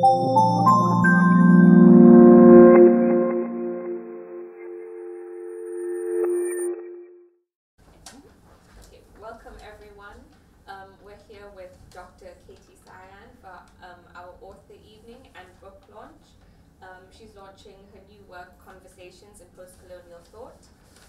Welcome everyone. We're here with Dr. Katy Sian for our author evening and book launch. She's launching her new work, Conversations in Postcolonial Thought.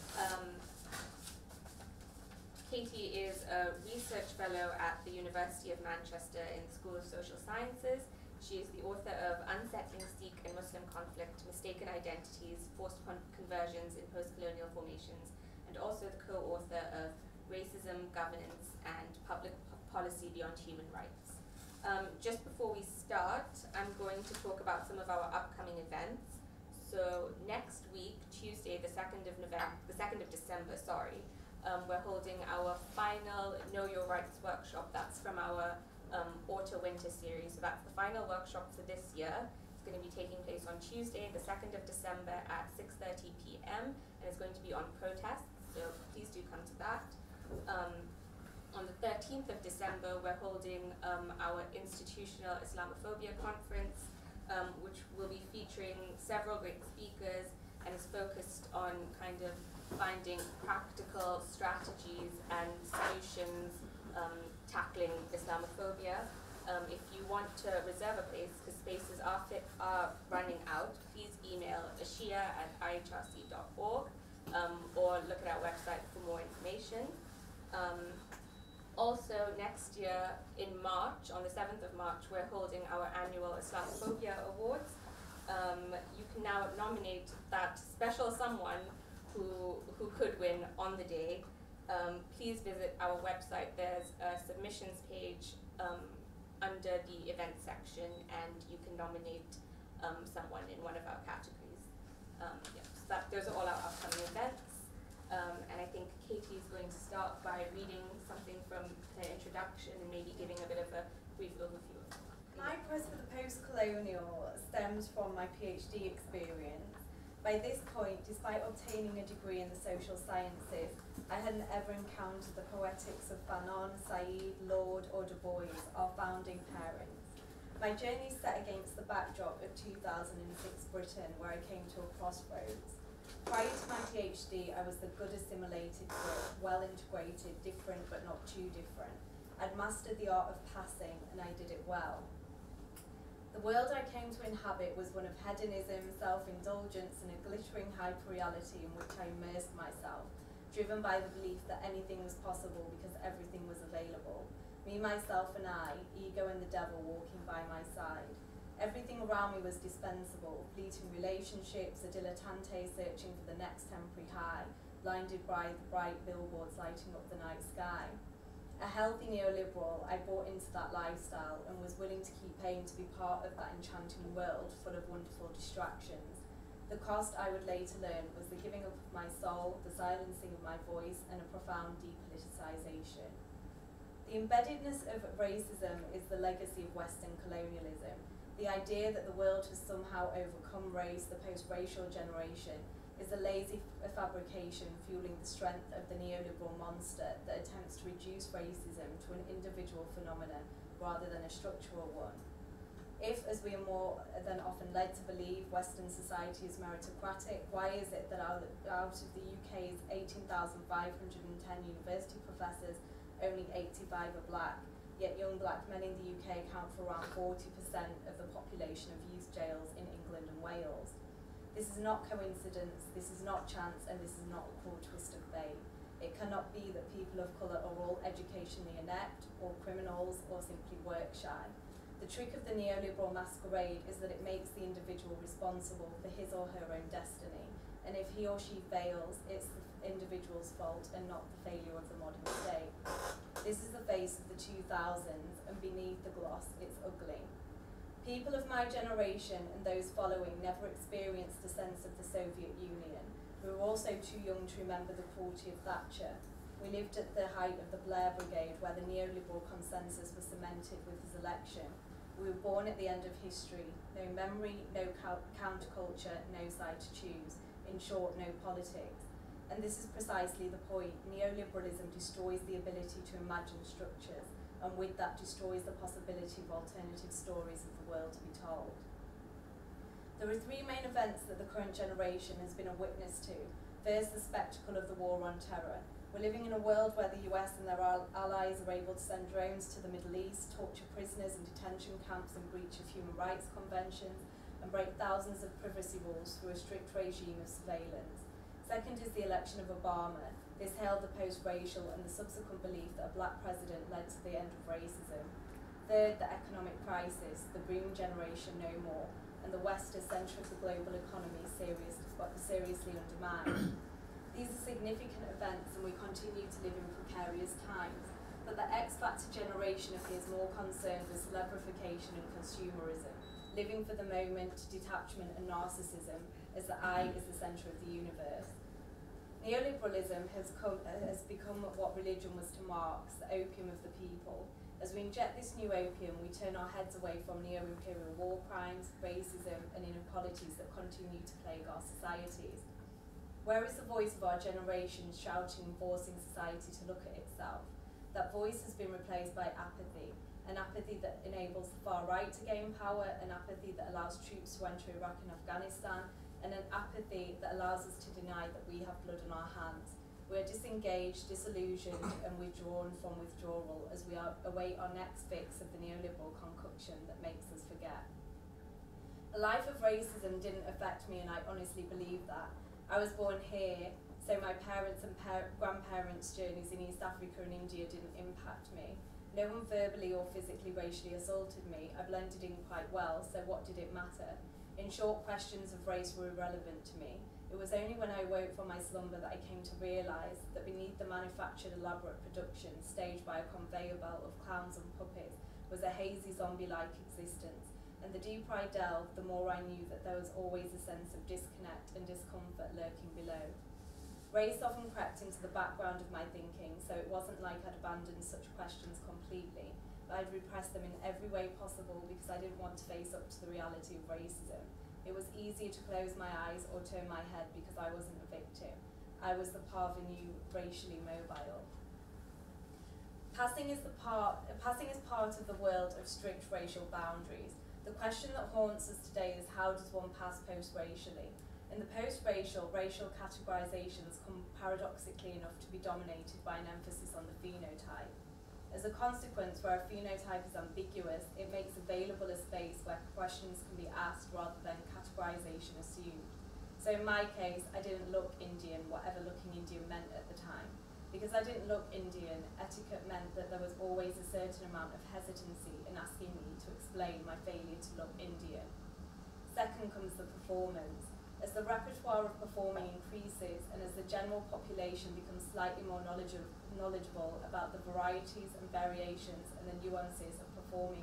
Katy is a research fellow at the University of Manchester in the School of Social Sciences. She is the author of Unsettling Sikh and Muslim Conflict, Mistaken Identities, Forced Conversions in Postcolonial Formations, and also the co-author of Racism, Governance, and Public Policy Beyond Human Rights. Just before we start, I'm going to talk about some of our upcoming events. So next week, Tuesday, the 2nd of December, we're holding our final Know Your Rights workshop. That's from our Autumn-Winter series. So that's the final workshop for this year. It's going to be taking place on Tuesday, the 2nd of December at 6:30 p.m. and it's going to be on protests, so please do come to that. On the 13th of December, we're holding our Institutional Islamophobia Conference, which will be featuring several great speakers and is focused on kind of finding practical strategies and solutions tackling Islamophobia. If you want to reserve a place, because spaces are running out, please email ashia@ihrc.org or look at our website for more information. Also, next year in March, on the 7th of March, we're holding our annual Islamophobia Awards. You can now nominate that special someone who could win on the day. Please visit our website. There's a submissions page under the event section, and you can nominate someone in one of our categories. So those are all our upcoming events. And I think Katy is going to start by reading something from her introduction and maybe giving a bit of a brief overview. My quest for the post-colonial stems from my PhD experience. By this point, despite obtaining a degree in the social sciences, I hadn't ever encountered the poetics of Fanon, Said, Lord, or Du Bois, our founding parents. My journey is set against the backdrop of 2006 Britain, where I came to a crossroads. Prior to my PhD, I was the good assimilated Brit, well integrated, different but not too different. I'd mastered the art of passing, and I did it well. The world I came to inhabit was one of hedonism, self-indulgence, and a glittering hyper-reality in which I immersed myself, driven by the belief that anything was possible because everything was available. Me, myself, and I, ego and the devil walking by my side. Everything around me was dispensable, fleeting relationships, a dilettante searching for the next temporary high, blinded by the bright billboards lighting up the night sky. A healthy neoliberal, I bought into that lifestyle and was willing to keep paying to be part of that enchanting world full of wonderful distractions. The cost, I would later learn, was the giving up of my soul, the silencing of my voice, and a profound depoliticization. The embeddedness of racism is the legacy of Western colonialism. The idea that the world has somehow overcome race, the post-racial generation, is a lazy fabrication fueling the strength of the neoliberal monster that attempts to reduce racism to an individual phenomenon rather than a structural one. If, as we are more than often led to believe, Western society is meritocratic, why is it that out of the UK's 18,510 university professors, only 85 are black? Yet young black men in the UK account for around 40% of the population of youth jails in England and Wales. This is not coincidence, this is not chance, and this is not a cruel twist of fate. It cannot be that people of colour are all educationally inept, or criminals, or simply work shy. The trick of the neoliberal masquerade is that it makes the individual responsible for his or her own destiny, and if he or she fails, it's the individual's fault and not the failure of the modern state. This is the face of the 2000s, and beneath the gloss, it's ugly. People of my generation and those following never experienced a sense of the Soviet Union. We were also too young to remember the cruelty of Thatcher. We lived at the height of the Blair Brigade, where the neoliberal consensus was cemented with his election. We were born at the end of history. No memory, no counterculture, no side to choose. In short, no politics. And this is precisely the point. Neoliberalism destroys the ability to imagine structures. and with that destroys the possibility of alternative stories of the world to be told. There are three main events that the current generation has been a witness to. First, the spectacle of the war on terror. We're living in a world where the US and their allies are able to send drones to the Middle East, torture prisoners in detention camps in breach of human rights conventions, and break thousands of privacy rules through a strict regime of surveillance. Second is the election of Obama. This hailed the post-racial and the subsequent belief that a black president led to the end of racism. Third, the economic crisis, the boom generation no more, and the West as centre of the global economy seriously undermined. These are significant events and we continue to live in precarious times, but the X-Factor generation appears more concerned with celebrification and consumerism, living for the moment, detachment and narcissism, as the I is the centre of the universe. Neoliberalism has become what religion was to Marx, the opium of the people. As we inject this new opium, we turn our heads away from neo-imperial war crimes, racism and inequalities that continue to plague our societies. Where is the voice of our generation shouting and forcing society to look at itself? That voice has been replaced by apathy, an apathy that enables the far right to gain power, an apathy that allows troops to enter Iraq and Afghanistan, and an apathy that allows us to deny that we have blood on our hands. We are disengaged, disillusioned and withdrawn from withdrawal as we await our next fix of the neoliberal concoction that makes us forget. A life of racism didn't affect me and I honestly believe that. I was born here, so my parents' and grandparents' journeys in East Africa and India didn't impact me. No one verbally or physically racially assaulted me. I blended in quite well, so what did it matter? In short, questions of race were irrelevant to me. It was only when I woke from my slumber that I came to realise that beneath the manufactured elaborate production staged by a conveyor belt of clowns and puppets was a hazy zombie-like existence, and the deeper I delved, the more I knew that there was always a sense of disconnect and discomfort lurking below. Race often crept into the background of my thinking, so it wasn't like I'd abandoned such questions completely, but I'd repressed them in every way possible because I didn't want to face up to the reality of racism. It was easier to close my eyes or turn my head because I wasn't a victim. I was the parvenu racially mobile. Passing is part of the world of strict racial boundaries. The question that haunts us today is how does one pass post-racially? In the post-racial, racial categorizations come paradoxically enough to be dominated by an emphasis on the phenotype. As a consequence, where a phenotype is ambiguous, it makes available a space where questions can be asked rather than categorization assumed. So in my case, I didn't look Indian, whatever looking Indian meant at the time. Because I didn't look Indian, etiquette meant that there was always a certain amount of hesitancy in asking me to explain my failure to look Indian. Second comes the performance. As the repertoire of performing increases and as the general population becomes slightly more knowledgeable about the varieties and variations and the nuances of performing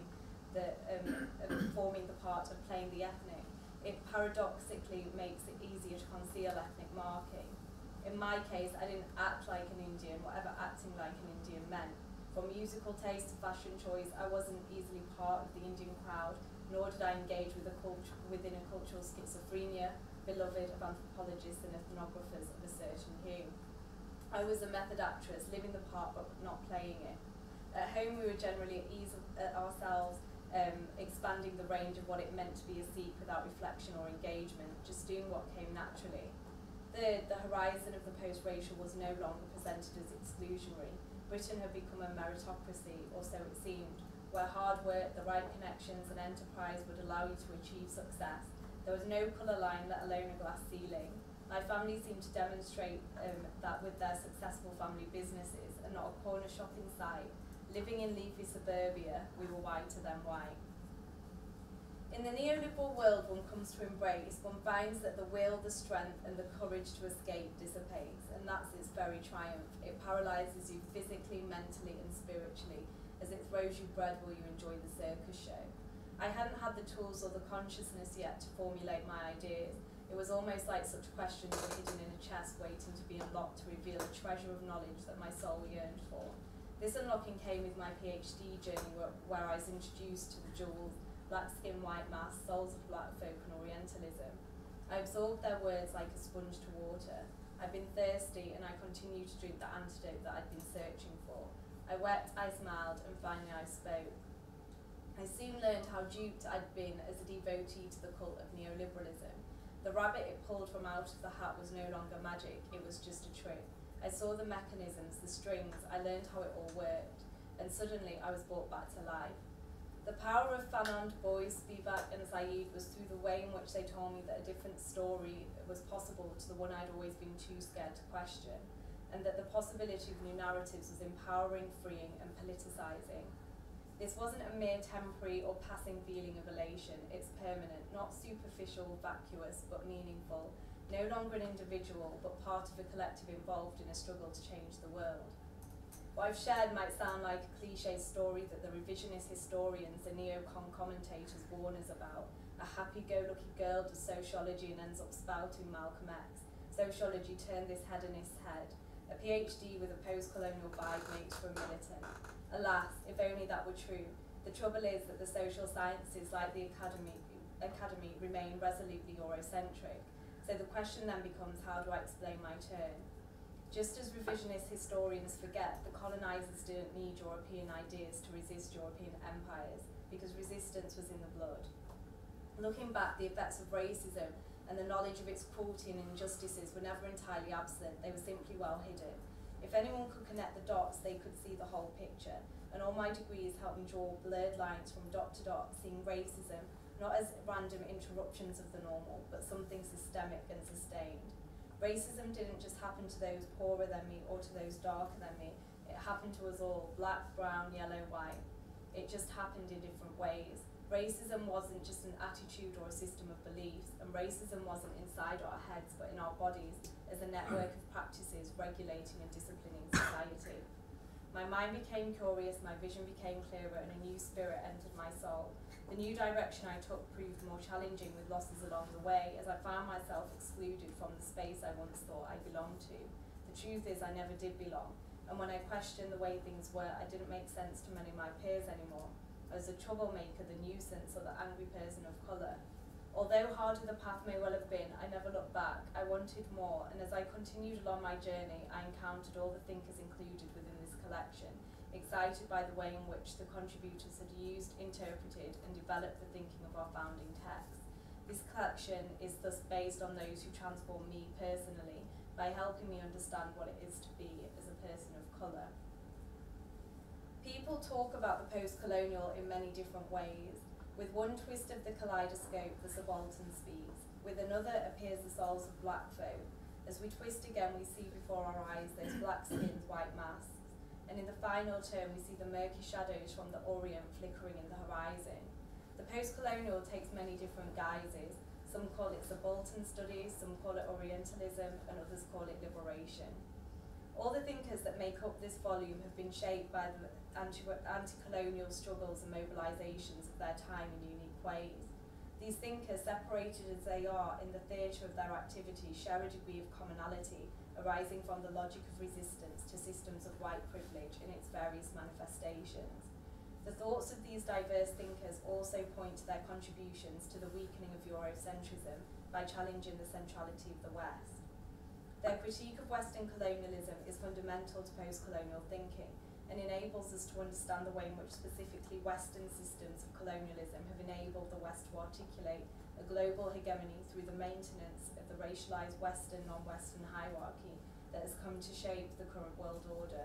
the part of playing the ethnic, it paradoxically makes it easier to conceal ethnic marking. In my case, I didn't act like an Indian, whatever acting like an Indian meant. From musical taste to fashion choice, I wasn't easily part of the Indian crowd, nor did I engage within a cultural schizophrenia, beloved of anthropologists and ethnographers of a certain hue. I was a method actress, living the part but not playing it. At home, we were generally at ease ourselves, expanding the range of what it meant to be a Sikh without reflection or engagement, just doing what came naturally. Third, the horizon of the post-racial was no longer presented as exclusionary. Britain had become a meritocracy, or so it seemed, where hard work, the right connections and enterprise would allow you to achieve success. There was no colour line, let alone a glass ceiling. My family seemed to demonstrate that with their successful family businesses and not a corner shop in sight. Living in leafy suburbia, we were whiter than white. In the neoliberal world one comes to embrace, one finds that the will, the strength and the courage to escape dissipates, and that's its very triumph. It paralyses you physically, mentally and spiritually. As it throws you bread while you enjoy the circus show. I hadn't had the tools or the consciousness yet to formulate my ideas. It was almost like such questions were hidden in a chest waiting to be unlocked to reveal a treasure of knowledge that my soul yearned for. This unlocking came with my PhD journey where I was introduced to the jewels, black skin, white mass, souls of black folk and Orientalism. I absorbed their words like a sponge to water. I've been thirsty and I continue to drink the antidote that I'd been searching for. I wept, I smiled, and finally I spoke. I soon learned how duped I'd been as a devotee to the cult of neoliberalism. The rabbit it pulled from out of the hat was no longer magic, it was just a trick. I saw the mechanisms, the strings, I learned how it all worked, and suddenly I was brought back to life. The power of Fanon, Du Bois, Spivak and Said was through the way in which they told me that a different story was possible to the one I'd always been too scared to question, and that the possibility of new narratives was empowering, freeing and politicising. This wasn't a mere temporary or passing feeling of elation, it's permanent, not superficial, vacuous, but meaningful, no longer an individual, but part of a collective involved in a struggle to change the world. What I've shared might sound like a cliché story that the revisionist historians and neocon commentators warn us about. A happy-go-lucky girl does sociology and ends up spouting Malcolm X. Sociology turned this hedonist's head. A PhD with a post-colonial vibe makes for a militant. Alas, if only that were true. The trouble is that the social sciences, like the academy remain resolutely Eurocentric. So the question then becomes, how do I explain my turn? Just as revisionist historians forget, the colonisers didn't need European ideas to resist European empires, because resistance was in the blood. Looking back, the effects of racism and the knowledge of its cruelty and injustices were never entirely absent, they were simply well hidden. If anyone could connect the dots, they could see the whole picture, and all my degrees helped me draw blurred lines from dot to dot, seeing racism not as random interruptions of the normal, but something systemic and sustained. Racism didn't just happen to those poorer than me or to those darker than me. It happened to us all, black, brown, yellow, white. It just happened in different ways. Racism wasn't just an attitude or a system of beliefs, and racism wasn't inside our heads but in our bodies as a network of practices regulating and disciplining society. My mind became curious, my vision became clearer, and a new spirit entered my soul. The new direction I took proved more challenging with losses along the way, as I found myself excluded from the space I once thought I belonged to. The truth is I never did belong, and when I questioned the way things were, I didn't make sense to many of my peers anymore. I was a troublemaker, the nuisance, or the angry person of colour. Although harder the path may well have been, I never looked back. I wanted more, and as I continued along my journey, I encountered all the thinkers included within this collection, excited by the way in which the contributors had used, interpreted, and developed the thinking of our founding texts. This collection is thus based on those who transformed me personally by helping me understand what it is to be as a person of colour. People talk about the post-colonial in many different ways. With one twist of the kaleidoscope, the subaltern speaks. With another appears the souls of black folk. As we twist again, we see before our eyes those black skins, white masks. And in the final turn, we see the murky shadows from the Orient flickering in the horizon. The post-colonial takes many different guises. Some call it subaltern studies, some call it Orientalism, and others call it liberation. All the thinkers that make up this volume have been shaped by the anti-colonial struggles and mobilisations of their time in unique ways. These thinkers, separated as they are in the theatre of their activity, share a degree of commonality arising from the logic of resistance to systems of white privilege in its various manifestations. The thoughts of these diverse thinkers also point to their contributions to the weakening of Eurocentrism by challenging the centrality of the West. Their critique of Western colonialism is fundamental to post-colonial thinking and enables us to understand the way in which specifically Western systems of colonialism have enabled the West to articulate a global hegemony through the maintenance of the racialized Western, non-Western hierarchy that has come to shape the current world order.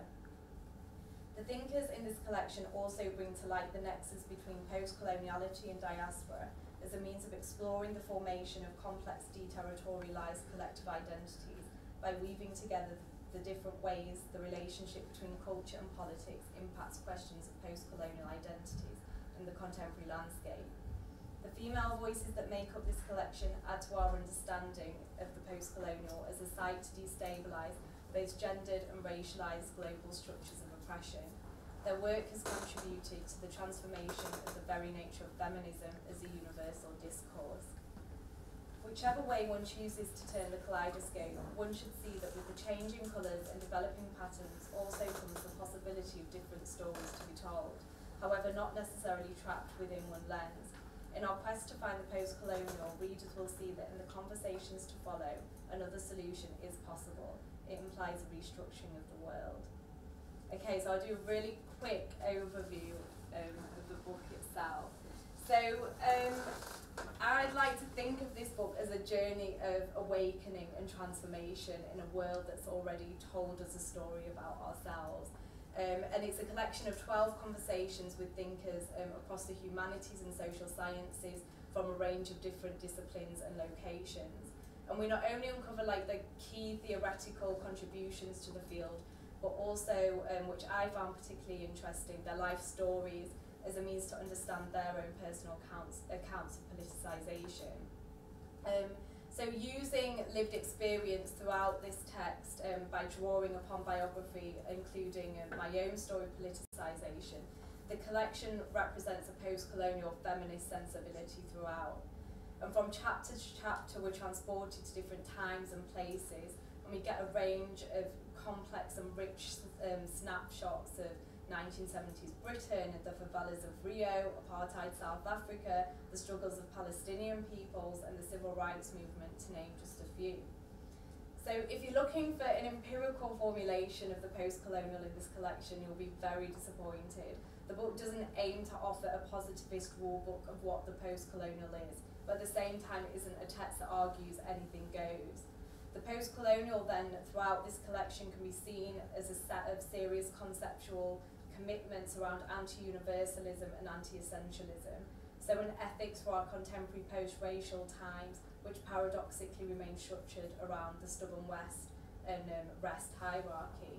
The thinkers in this collection also bring to light the nexus between post-coloniality and diaspora as a means of exploring the formation of complex deterritorialized collective identities by weaving together the different ways the relationship between culture and politics impacts questions of post-colonial identities in the contemporary landscape. The female voices that make up this collection add to our understanding of the post-colonial as a site to destabilise both gendered and racialised global structures of oppression. Their work has contributed to the transformation of the very nature of feminism as a universal discourse. Whichever way one chooses to turn the kaleidoscope, one should see that with the changing colours and developing patterns also comes the possibility of different stories to be told, however not necessarily trapped within one lens. In our quest to find the post-colonial, readers will see that in the conversations to follow, another solution is possible. It implies a restructuring of the world. Okay, so I'll do a really quick overview of the book itself. So I'd like to think of this book as a journey of awakening and transformation in a world that's already told us a story about ourselves. And it's a collection of 12 conversations with thinkers across the humanities and social sciences from a range of different disciplines and locations. And we not only uncover like the key theoretical contributions to the field, but also, which I found particularly interesting, their life stories as a means to understand their own personal accounts of politicisation. So using lived experience throughout this text by drawing upon biography, including my own story of politicisation, the collection represents a post-colonial feminist sensibility throughout. And from chapter to chapter, we're transported to different times and places, and we get a range of complex and rich snapshots of 1970s Britain, the favelas of Rio, apartheid South Africa, the struggles of Palestinian peoples, and the civil rights movement, to name just a few. So if you're looking for an empirical formulation of the post-colonial in this collection, you'll be very disappointed. The book doesn't aim to offer a positivist rule book of what the post-colonial is, but at the same time it isn't a text that argues anything goes. The post-colonial then, throughout this collection, can be seen as a set of serious conceptual commitments around anti-universalism and anti-essentialism. So an ethics for our contemporary post-racial times, which paradoxically remain structured around the stubborn West and rest hierarchy.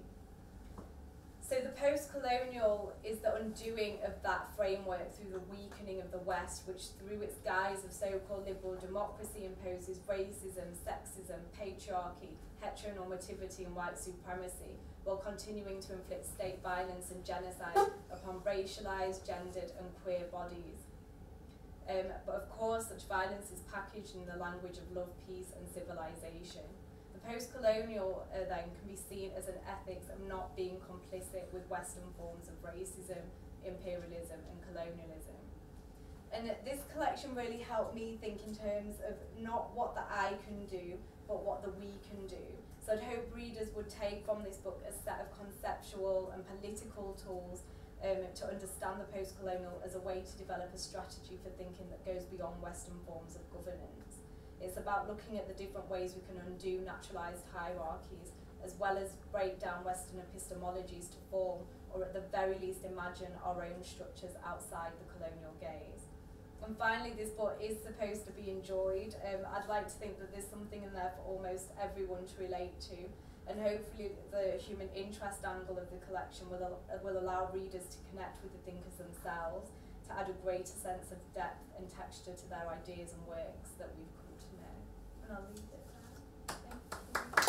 So the post-colonial is the undoing of that framework through the weakening of the West, which through its guise of so-called liberal democracy imposes racism, sexism, patriarchy, heteronormativity and white supremacy, while continuing to inflict state violence and genocide upon racialized, gendered and queer bodies. But of course, such violence is packaged in the language of love, peace and civilization. The post-colonial then can be seen as an ethics of not being complicit with Western forms of racism, imperialism and colonialism. And this collection really helped me think in terms of not what the I can do, but what the we can do. So I'd hope readers would take from this book a set of conceptual and political tools to understand the post-colonial as a way to develop a strategy for thinking that goes beyond Western forms of governance. It's about looking at the different ways we can undo naturalised hierarchies, as well as break down Western epistemologies to form, or at the very least imagine our own structures outside the colonial gaze. And finally, this book is supposed to be enjoyed. I'd like to think that there's something in there for almost everyone to relate to, and hopefully the human interest angle of the collection will allow readers to connect with the thinkers themselves, to add a greater sense of depth and texture to their ideas and works that we've come to know. And I'll leave it there. Thank you.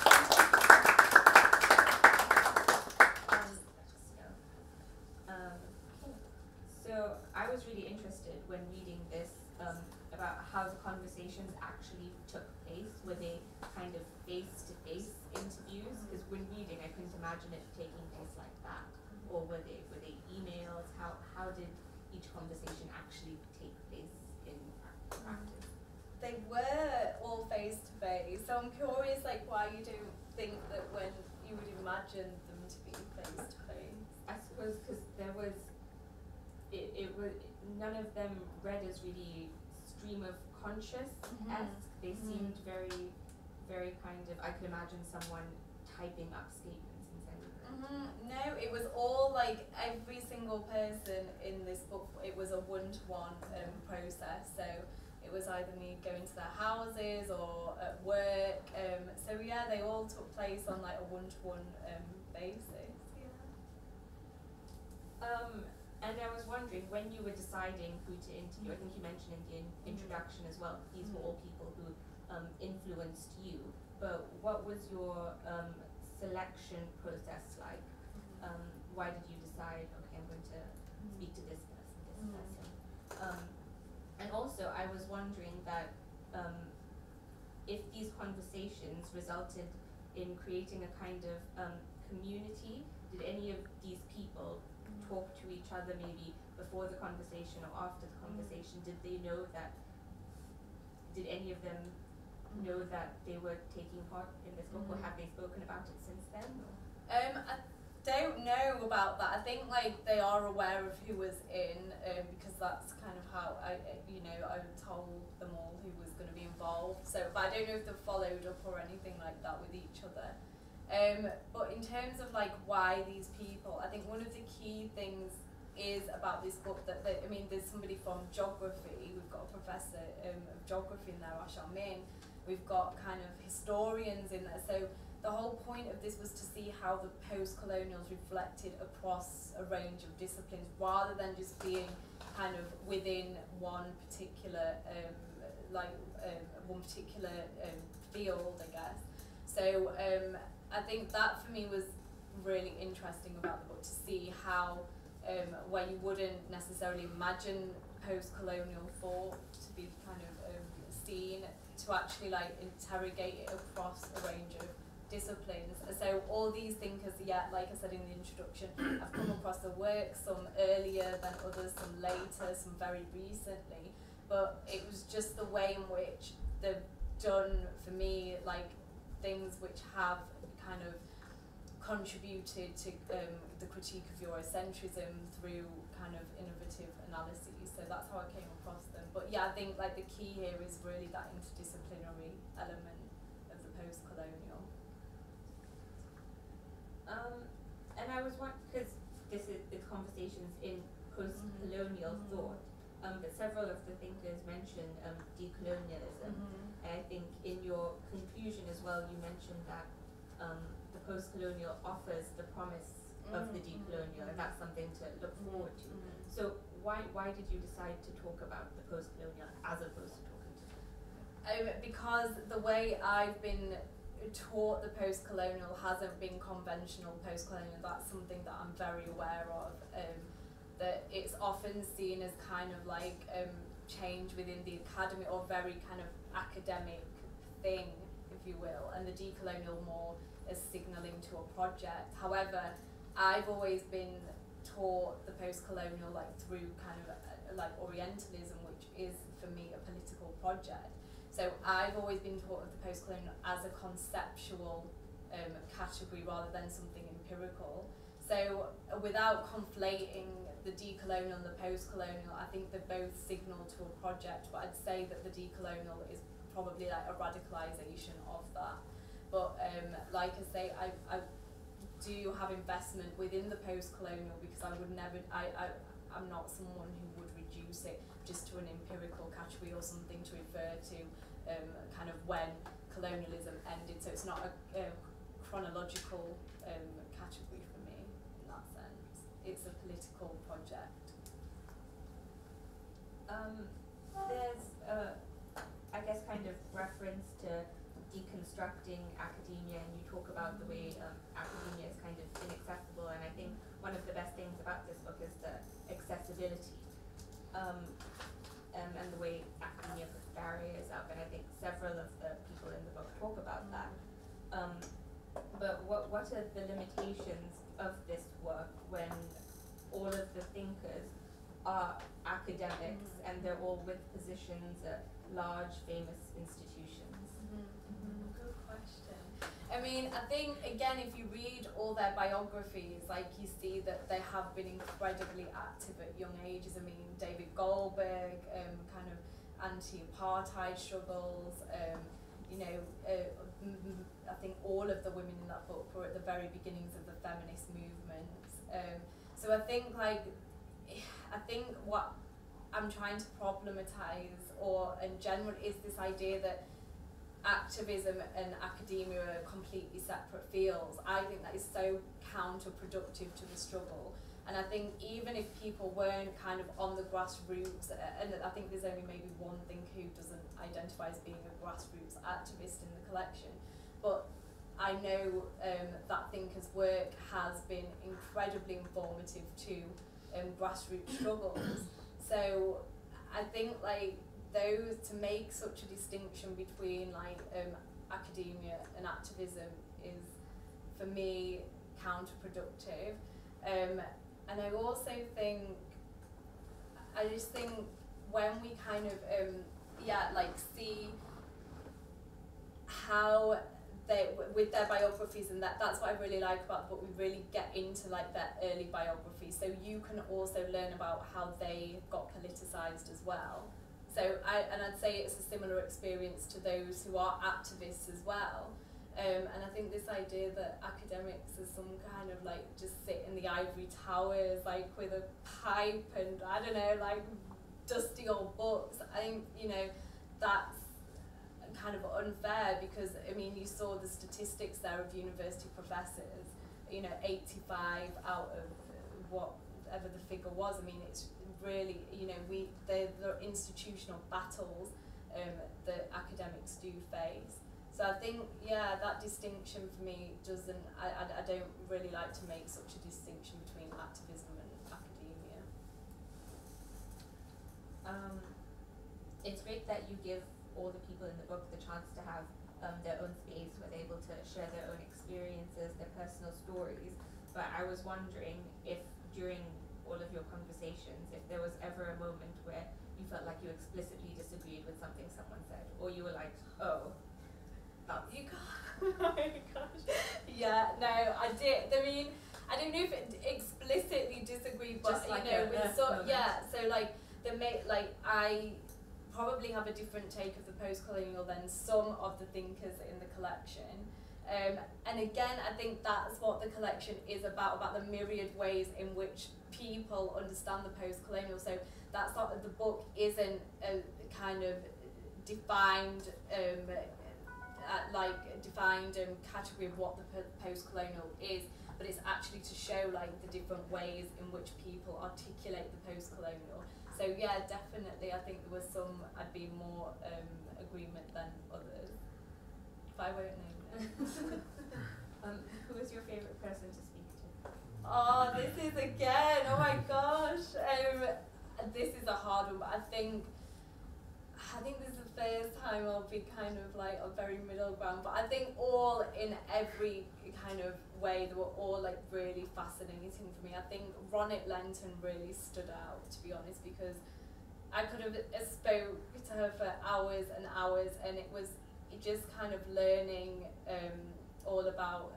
So I was really interested when reading this about how the conversations actually took place. Were they kind of face-to-face interviews? Because when reading, I couldn't imagine it taking place like that. Or were they emails? How did each conversation actually take place in practice? They were all face-to-face. So I'm curious, like, why you don't think that when you would imagine them to be face-to-face? I suppose because there was. It was none of them read as really stream of conscious-esque. They seemed very, very kind of. I could imagine someone typing up statements and sending them. No, it was all like every single person in this book. It was a one-to-one process. So it was either me going to their houses or at work. So yeah, they all took place on like a one-to-one basis. Yeah. And I was wondering, when you were deciding who to interview, I think you mentioned in the introduction as well, these were all people who influenced you, but what was your selection process like? Why did you decide, okay, I'm going to speak to this person, and also I was wondering that if these conversations resulted in creating a kind of community, did any of these people talk to each other maybe before the conversation or after the conversation? Did they know that, did any of them know that they were taking part in this book, or have they spoken about it since then? don't know about that. I think like they are aware of who was in, because that's kind of how I told them all who was going to be involved. So, but I don't know if they've followed up or anything like that with each other. But in terms of like why these people, I think one of the key things is about this book that I mean, there's somebody from geography. We've got a professor of geography in there, Ashal Min. We've got kind of historians in there. So the whole point of this was to see how the post-colonials reflected across a range of disciplines, rather than just being kind of within one particular field, I guess. So I think that for me was really interesting about the book, to see how where you wouldn't necessarily imagine post-colonial thought to be kind of seen, to actually like interrogate it across a range of disciplines. So all these thinkers, like I said in the introduction, I've come across the work, some earlier than others, some later, some very recently, but it was just the way in which they've done, for me, like things which have kind of contributed to the critique of Eurocentrism through kind of innovative analyses. So that's how I came across them. But yeah, I think like the key here is really that interdisciplinary element of the post-colonial. And I was wondering, because this is Conversations in Postcolonial Thought, but several of the thinkers mentioned decolonialism, and I think in your conclusion as well you mentioned that the post-colonial offers the promise of the decolonial, and that's something to look forward to. So why did you decide to talk about the post-colonial as opposed to talking to because the way I've been taught the post-colonial hasn't been conventional post-colonial. That's something that I'm very aware of, that it's often seen as kind of like change within the academy, or very kind of academic thing, if you will, and the decolonial more as signalling to a project. However, I've always been taught the post-colonial like through kind of like Orientalism, which is for me a political project. So I've always been taught of the post-colonial as a conceptual category rather than something empirical. So without conflating the decolonial and the post-colonial, I think they both signal to a project, but I'd say that the decolonial is probably like a radicalisation of that. But like I say, I do have investment within the post-colonial, because I would never, I'm not someone who would reduce it just to an empirical category or something to refer to kind of when colonialism ended. So it's not a chronological category for me in that sense. It's a political project. There's I guess kind of reference to deconstructing academia, and you talk about the way academia is kind of inaccessible, and I think one of the best things about this book is the accessibility, and the way academia puts barriers up, and I think several of the people in the book talk about that. But what are the limitations of this work when all of the thinkers are academics and they're all with positions at large famous institutions? Good question. I mean, I think again, if you read all their biographies, like you see that they have been incredibly active at young ages. I mean, David Goldberg, kind of anti-apartheid struggles, I think all of the women in that book were at the very beginnings of the feminist movement. So I think what I'm trying to problematize, or in general, is this idea that activism and academia are completely separate fields. I think that is so counterproductive to the struggle. And I think even if people weren't kind of on the grassroots, and I think there's only maybe one thinker who doesn't identify as being a grassroots activist in the collection, but I know that thinker's work has been incredibly informative to grassroots struggles. So I think like those, to make such a distinction between like academia and activism is for me counterproductive. And I also think, I just think when we kind of, see how with their biographies, and that's what I really like about the book. We really get into like their early biography, so you can also learn about how they got politicized as well. So I'd say it's a similar experience to those who are activists as well. And I think this idea that academics are some kind of like just sit in the ivory towers like with a pipe and I don't know, like dusty old books, I think, you know, that's kind of unfair, because I mean you saw the statistics there of university professors, you know, 85 out of whatever the figure was. I mean, it's really, you know, the institutional battles that academics do face. So I think, yeah, that distinction for me doesn't, I don't really like to make such a distinction between activism and academia. It's great that you give all the people in the book the chance to have their own space where they're able to share their own experiences, their personal stories. But I was wondering if during all of your conversations, if there was ever a moment where you felt like you explicitly disagreed with something someone said, or you were like, oh, you can't. Oh my gosh. Yeah, no, I did. I mean, I don't know if it explicitly disagreed, but just like, you know, with so like I probably have a different take of the post-colonial than some of the thinkers in the collection. And again, I think that's what the collection is about the myriad ways in which people understand the post-colonial. So that's not, the book isn't a kind of defined category of what the post-colonial is, but it's actually to show like the different ways in which people articulate the post-colonial. So yeah, definitely I think there was some I'd be more agreement than others, but I won't name them. Who is your favourite person to speak to? Oh, this is again, oh my gosh, this is a hard one, but I think this is the first time I'll be kind of like a very middle ground, but I think all in every kind of way, they were all like really fascinating for me. I think Ronit Lenton really stood out, to be honest, because I could have spoke to her for hours and hours, and it was just kind of learning all about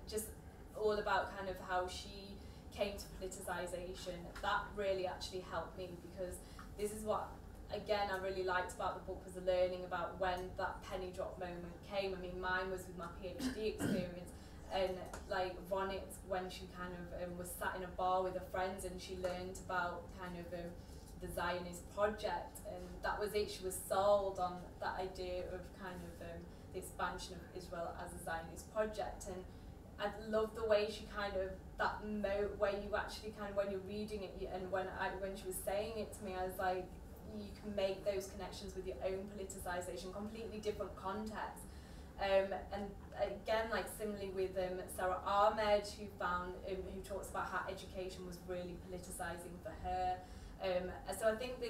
kind of how she came to politicization. That really actually helped me, because this is what, again, I really liked about the book, was the learning about when that penny drop moment came. I mean, mine was with my PhD experience, and like Ronit, when she kind of was sat in a bar with her friends and she learned about kind of the Zionist project, and that was it. She was sold on that idea of kind of the expansion of Israel as a Zionist project. And I love the way she kind of, where you actually kind of, when you're reading it, and when she was saying it to me, I was like, you can make those connections with your own politicization, completely different context. And again, like similarly with Sarah Ahmed, who talks about how education was really politicizing for her. So I think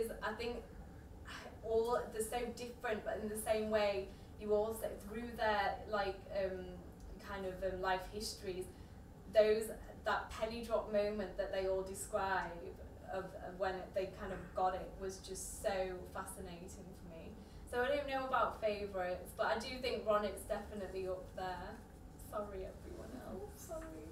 all they're so different, but in the same way, you also, through their like kind of life histories, that penny drop moment that they all describe of when they kind of got it was just so fascinating for me. So I don't know about favourites, but I do think Ronit's definitely up there. Sorry everyone else, sorry.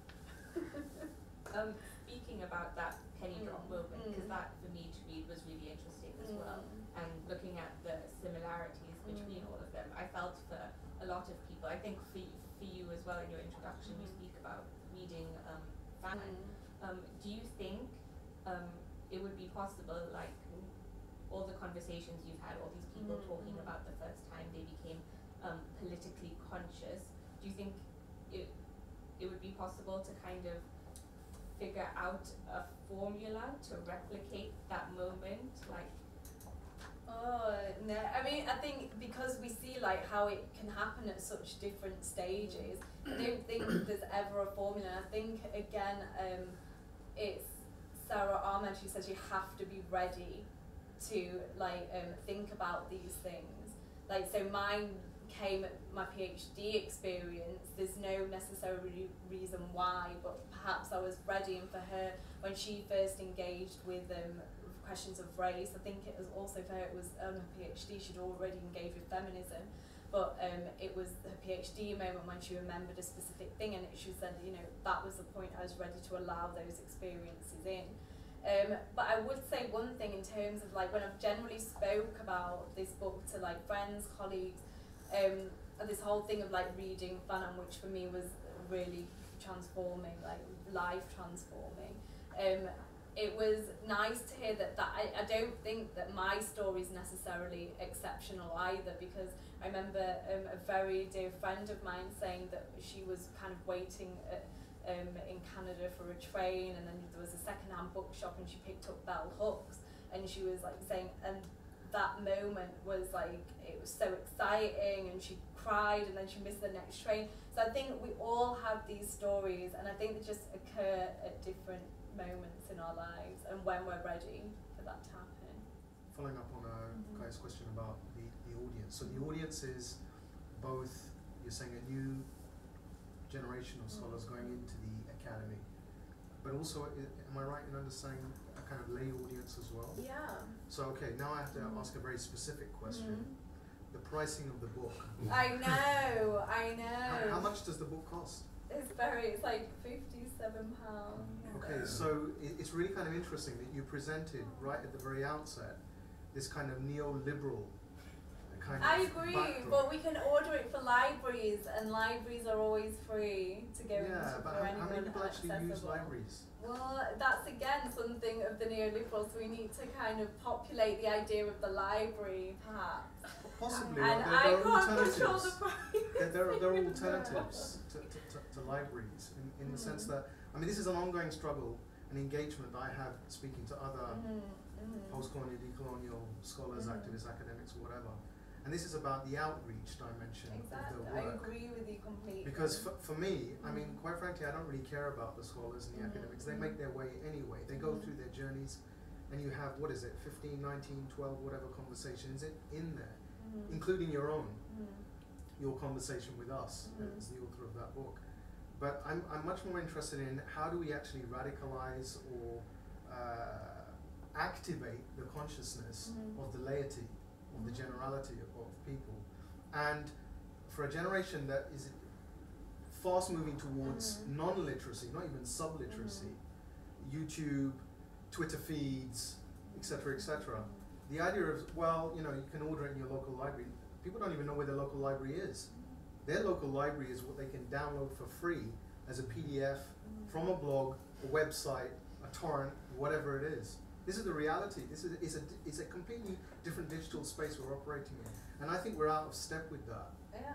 Speaking about that penny drop moment, because that for me to read was really interesting as well, and looking at the similarities between all of them, I felt for a lot of people, I think for you as well, in your introduction you speak about reading Fanon. Do you think it would be possible, like all the conversations you've had, all these people talking about the first time they became politically conscious, do you think it would be possible to kind of figure out a formula to replicate that moment, like? Oh no, I mean, I think because we see like how it can happen at such different stages, I don't think there's ever a formula. I think again, it's Sarah Ahmed who says you have to be ready to like think about these things. Like, so mine came at my PhD experience. There's no necessary reason why, but perhaps I was ready. And for her, when she first engaged with questions of race, I think it was also for her, it was on her PhD, she'd already engaged with feminism. but it was her PhD moment when she remembered a specific thing, and she said, you know, that was the point I was ready to allow those experiences in. But I would say one thing in terms of like when I've generally spoke about this book to like friends, colleagues, and this whole thing of like reading Fanon, which for me was really transforming, like life transforming. It was nice to hear that I don't think that my story is necessarily exceptional either, because I remember a very dear friend of mine saying that she was kind of waiting in Canada for a train, and then there was a second-hand bookshop and she picked up bell hooks, and she was like saying, and that moment was like, it was so exciting, and she cried, and then she missed the next train. So I think we all have these stories, and I think they just occur at different moments in our lives and when we're ready for that to happen. Following up on Kai's question about the audience. So the audience is both, you're saying, a new generation of scholars going into the academy, but also, am I right in understanding a kind of lay audience as well? Yeah. So okay, now I have to ask a very specific question. The pricing of the book. I know. How much does the book cost? It's like £57. Okay, so it's really kind of interesting that you presented right at the very outset this kind of neoliberal kind I of agree, backdrop. but we can order it for libraries, and libraries are always free to go into but for how anyone many people actually use accessible. libraries? Well, that's again something of the neoliberals. We need to kind of populate the idea of the library, perhaps. Possibly, And there I are can't alternatives. control the price. There are alternatives to libraries in the sense that, I mean, this is an ongoing struggle, an engagement I have speaking to other post-colonial, decolonial scholars, activists, academics, whatever. And this is about the outreach dimension Exactly, of the work. I agree with you completely. Because for me, I mean, quite frankly, I don't really care about the scholars and the academics. They make their way anyway. They go through their journeys, and you have, 15, 19, 12, whatever conversations in there, including your own, your conversation with us as the author of that book. But I'm much more interested in how do we actually radicalize or activate the consciousness of the laity, of the generality of people. And for a generation that is fast moving towards non-literacy, not even sub-literacy, YouTube, Twitter feeds, etc., etc. The idea of, well, you know, you can order it in your local library. People don't even know where their local library is. Their local library is what they can download for free as a PDF from a blog, a website, a torrent, whatever it is. This is the reality. This is a completely different digital space we're operating in. And I think we're out of step with that. Yeah.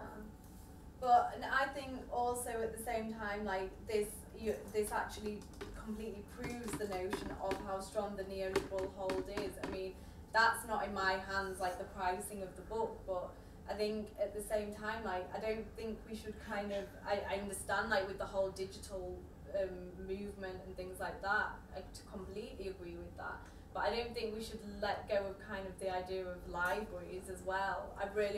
But and I think also at the same time, like this actually completely proves the notion of how strong the neoliberal hold is. I mean, that's not in my hands, like the pricing of the book, but I think at the same time, like, I don't think we should kind of, I understand, like, with the whole digital movement and things like that, I completely agree with that. But I don't think we should let go of kind of the idea of libraries as well.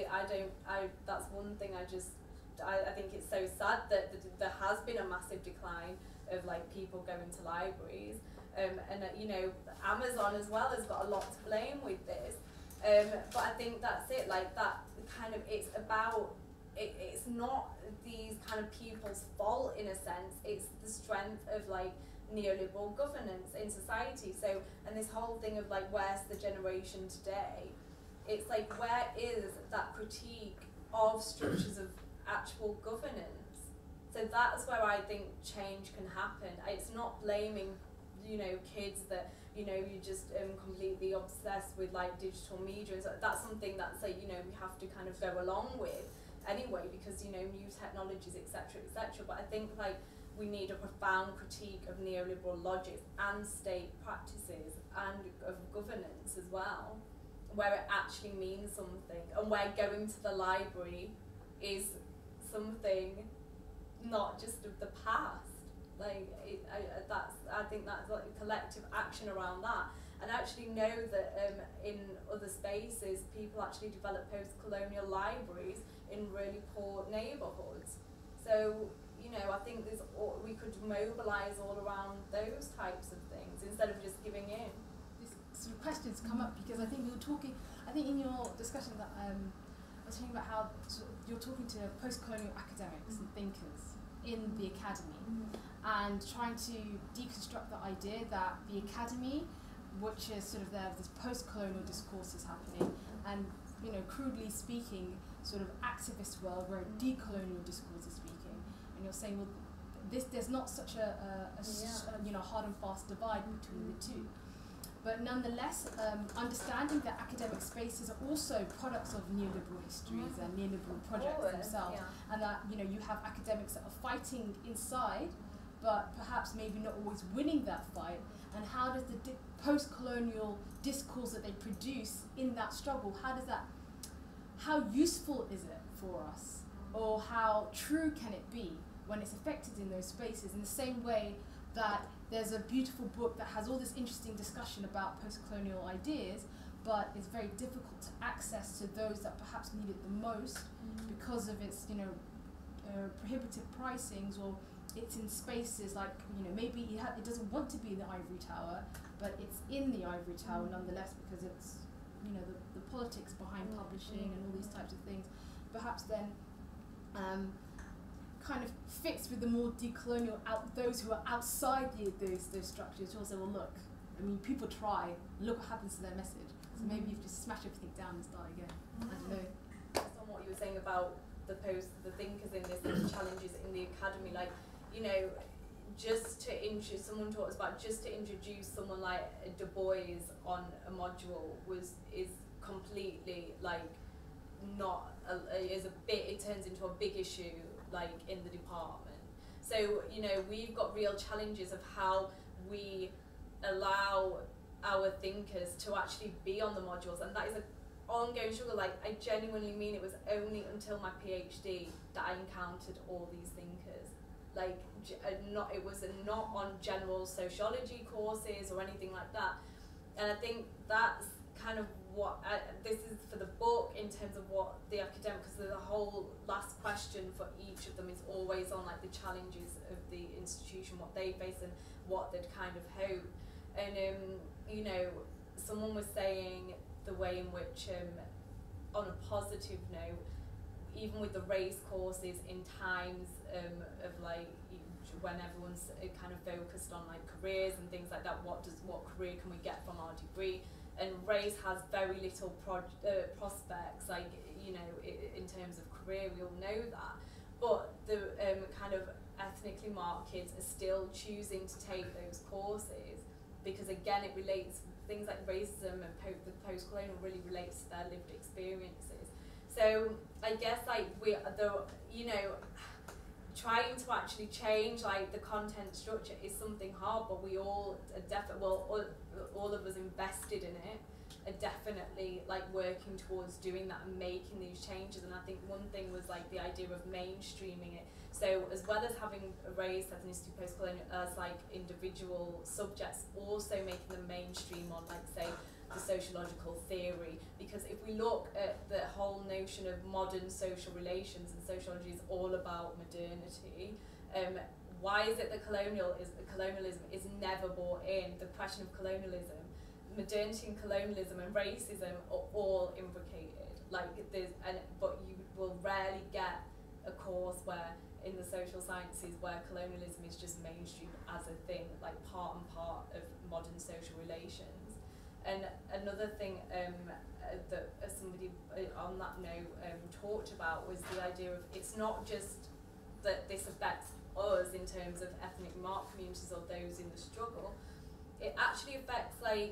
That's one thing I think it's so sad that there has been a massive decline of, like, people going to libraries. You know, Amazon as well has got a lot to blame with this. But I think that's it, like, that kind of, it's about, it's not these kind of people's fault in a sense, it's the strength of, like, neoliberal governance in society. So, and this whole thing of, like, where's the generation today, it's like, where is that critique of structures of actual governance? So that's where I think change can happen. It's not blaming, you know, kids that, you know, you're just completely obsessed with, like, digital media, and so that's something that's, like, you know, we have to kind of go along with anyway, because, you know, new technologies, etc., etc. But I think, like, we need a profound critique of neoliberal logic and state practices and of governance as well, where it actually means something, and where going to the library is something not just of the past. Like, I think that's like a collective action around that. And I actually know that in other spaces, people actually develop post-colonial libraries in really poor neighbourhoods. So, you know, I think we could mobilise all around those types of things instead of just giving in. This sort of questions come up because I think we were talking, I think in your discussion that was thinking about how you're talking to post-colonial academics and thinkers in the academy, and trying to deconstruct the idea that the academy, which is sort of there, this post-colonial discourse is happening, and crudely speaking, sort of activist world where decolonial discourse is speaking, and you're saying, well, there's not such a hard and fast divide between the two. But nonetheless, understanding that academic spaces are also products of neoliberal histories and neoliberal projects themselves, and that you have academics that are fighting inside, but perhaps maybe not always winning that fight. And how does the post-colonial discourse that they produce in that struggle, how useful is it for us, or how true can it be when it's affected in those spaces? In the same way that there's a beautiful book that has all this interesting discussion about post-colonial ideas, but it's very difficult to access to those that perhaps need it the most because of its prohibitive pricings, or it's in spaces like maybe it doesn't want to be in the ivory tower, but it's in the ivory tower nonetheless because it's the politics behind publishing and all these types of things. Perhaps then kind of fits with the more decolonial those who are outside those structures who will say, well, look, I mean, people try, look what happens to their message. So maybe you just smash everything down and start again. I don't know. Based on what you were saying about the thinkers in this and the challenges in the academy, like, just to introduce, someone taught us about just to introduce someone like Du Bois on a module is completely like not it turns into a big issue like in the department. So we've got real challenges of how we allow our thinkers to actually be on the modules, and that is an ongoing struggle. Like, I genuinely mean it was only until my PhD that I encountered all these thinkers. Like, it was not on general sociology courses or anything like that. And I think that's kind of what this is for the book in terms of what the academic, because the whole last question for each of them is always on like the challenges of the institution, what they face and what they'd kind of hope. And someone was saying the way in which on a positive note, even with the race courses in times of like when everyone's kind of focused on like careers and things like that, what career can we get from our degree? And race has very little prospects, like in terms of career, we all know that. But the kind of ethnically marked kids are still choosing to take those courses because, again, it relates, things like racism and the post-colonial really relates to their lived experiences. So I guess like trying to actually change like the content structure is something hard, but we all are all of us invested in it are definitely like working towards doing that and making these changes. And I think one thing was like the idea of mainstreaming it. So as well as having race, ethnicity, post-colonial as like individual subjects, also making them mainstream on like say the sociological theory, because if we look at the whole notion of modern social relations, and sociology is all about modernity, why is it that colonialism is never brought in? The question of colonialism, modernity and colonialism and racism are all imbricated. Like but you will rarely get a course where in the social sciences where colonialism is just mainstream as a thing, like part and part of modern social relations. And another thing that somebody on that note talked about was the idea of it's not just that this affects us in terms of ethnic marked communities or those in the struggle. It actually affects like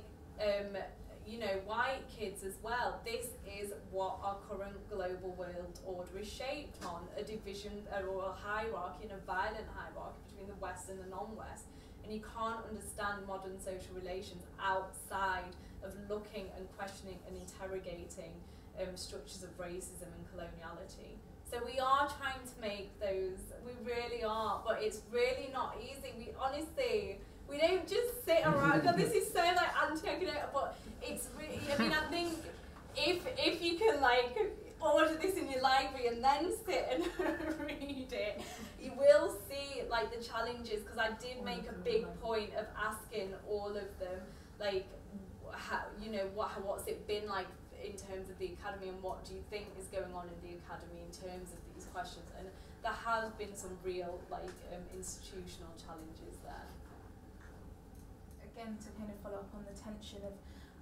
white kids as well. This is what our current global world order is shaped on, a division or a hierarchy, and a violent hierarchy between the West and the non-West. And you can't understand modern social relations outside of looking and questioning and interrogating structures of racism and coloniality. So we are trying to make those, we really are, but it's really not easy. We don't just sit around, God, this is so like anti-academic, but it's really, I think if you can like order this in your library and then sit and read it, you will see like the challenges, because I did make a big point of asking all of them like how, what's it been like in terms of the academy, and what do you think is going on in the academy in terms of these questions? And there has been some real institutional challenges there. Again, to kind of follow up on the tension of